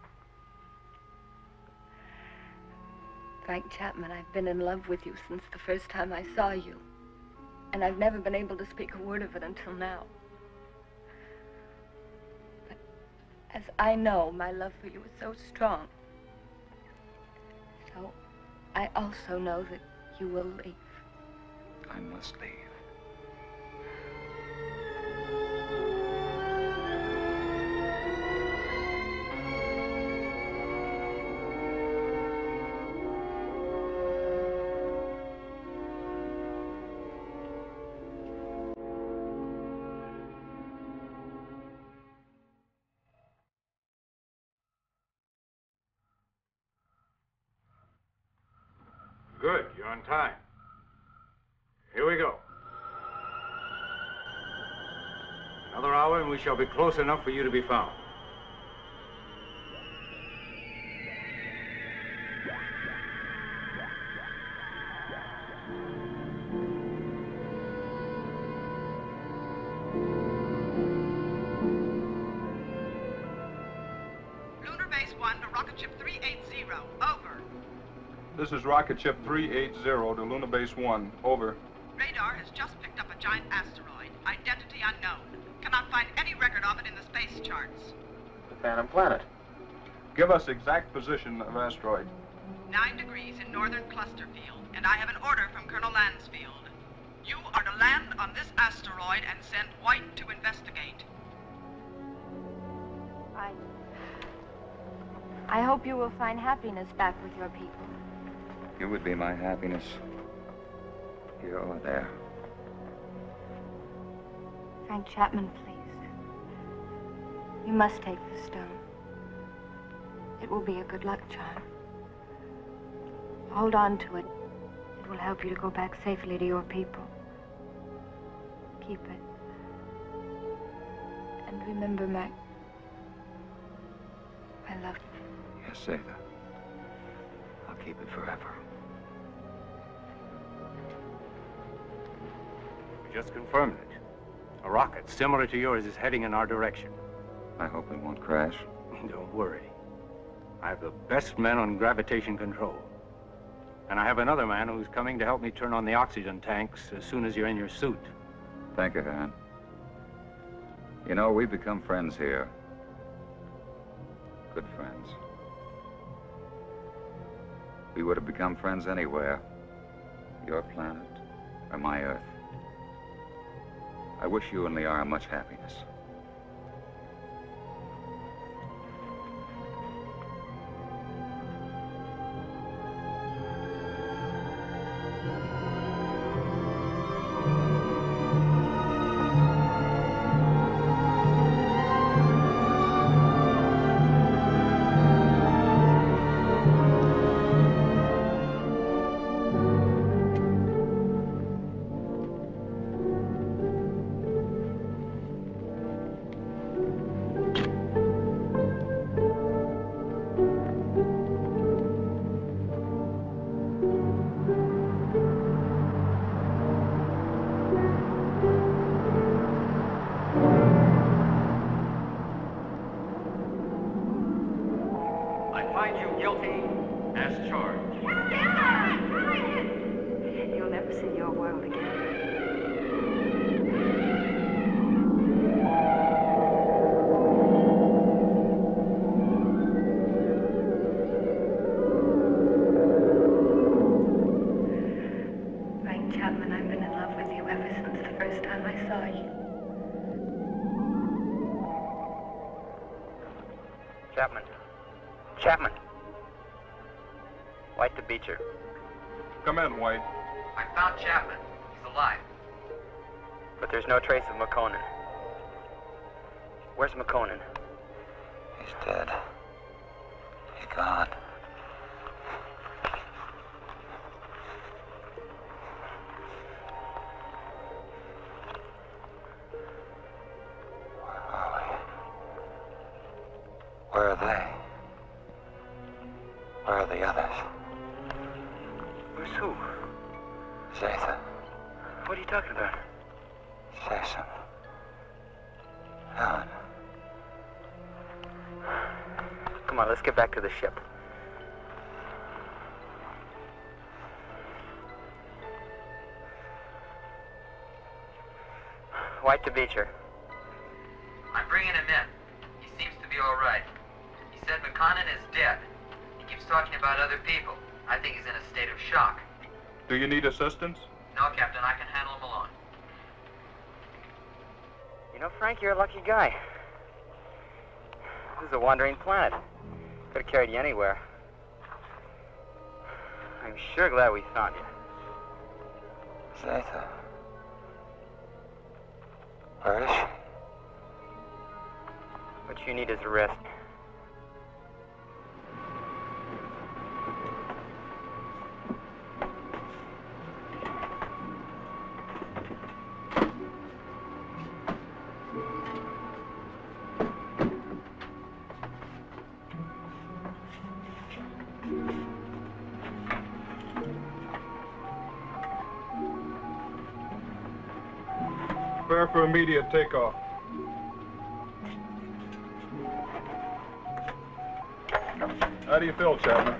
Frank Chapman, I've been in love with you since the first time I saw you. And I've never been able to speak a word of it until now. But as I know, my love for you is so strong. So I also know that you will leave. I must leave. Good, you're on time. Here we go. Another hour and we shall be close enough for you to be found. Lunar Base 1 to Rocket Ship 380. Over. This is Rocket Ship 380 to Lunar Base 1. Over. Radar has just picked up a giant asteroid. Identity unknown. Cannot find any record of it in the space charts. The Phantom Planet. Give us exact position of asteroid. 9 degrees in northern cluster field, and I have an order from Colonel Lansfield. You are to land on this asteroid and send White to investigate. I hope you will find happiness back with your people. You would be my happiness. Here or there. Frank Chapman, please. You must take the stone. It will be a good luck charm. Hold on to it. It will help you to go back safely to your people. Keep it. And remember, Mac, I love you. Yes, Zeta. I'll keep it forever. We just confirmed it. A rocket similar to yours is heading in our direction. I hope it won't crash. Don't worry. I have the best men on gravitation control. And I have another man who's coming to help me turn on the oxygen tanks as soon as you're in your suit. Thank you, Han. You know, we've become friends here. Good friends. We would have become friends anywhere. Your planet or my Earth. I wish you and Liara much happiness. Chapman. White to Beecher. Come in, White. I found Chapman. He's alive. But there's no trace of McConan. Where's McConan? He's dead. He's gone. Where are they? Where are the others? Who's who? Zatha. What are you talking about? Say something. Helen. Come on, let's get back to the ship. White to Beecher. I'm bringing him in. He seems to be all right. He said McConan is dead. He keeps talking about other people. I think he's in a state of shock. Do you need assistance? No, Captain, I can handle him alone. You know, Frank, you're a lucky guy. This is a wandering planet. Could have carried you anywhere. I'm sure glad we found you. Zeta. Where is she? What you need is a rest. Prepare for immediate takeoff. How do you feel, Chapman?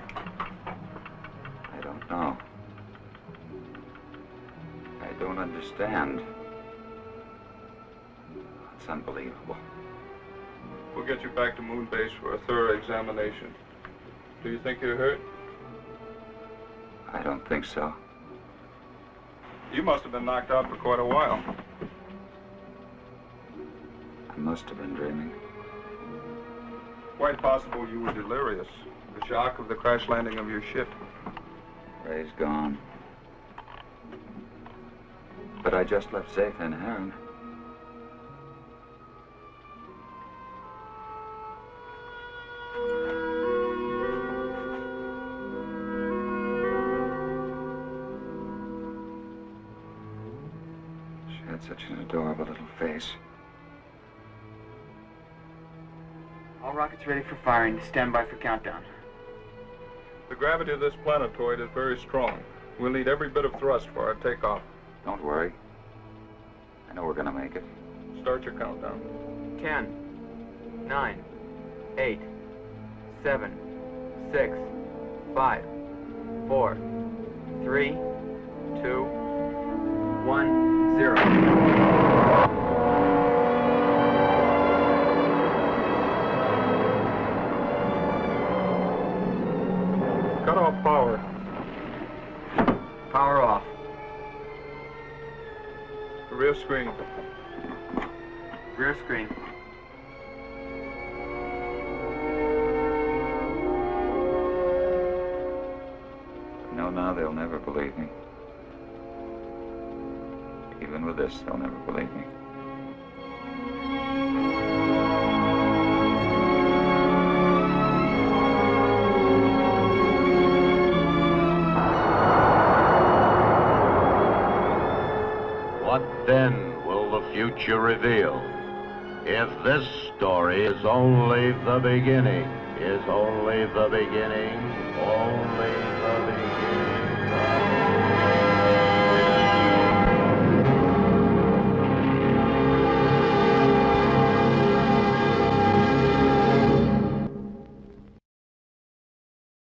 I don't know. I don't understand. It's unbelievable. We'll get you back to Moon Base for a thorough examination. Do you think you're hurt? I don't think so. You must have been knocked out for quite a while. I must have been dreaming. Quite possible you were delirious. The shock of the crash landing of your ship. Ray's gone. But I just left Zeta and Heron. She had such an adorable little face. All rockets ready for firing. Stand by for countdown. The gravity of this planetoid is very strong. We'll need every bit of thrust for our takeoff. Don't worry. I know we're gonna make it. Start your countdown. 10, 9, 8, 7, 6, 5, 4, 3, 2, 1, 0. Cut off power. Power off. Rear screen. Rear screen. No, now they'll never believe me. Even with this, they'll never believe me. What then will the future reveal? If this story is only the beginning, is only the beginning, only the beginning.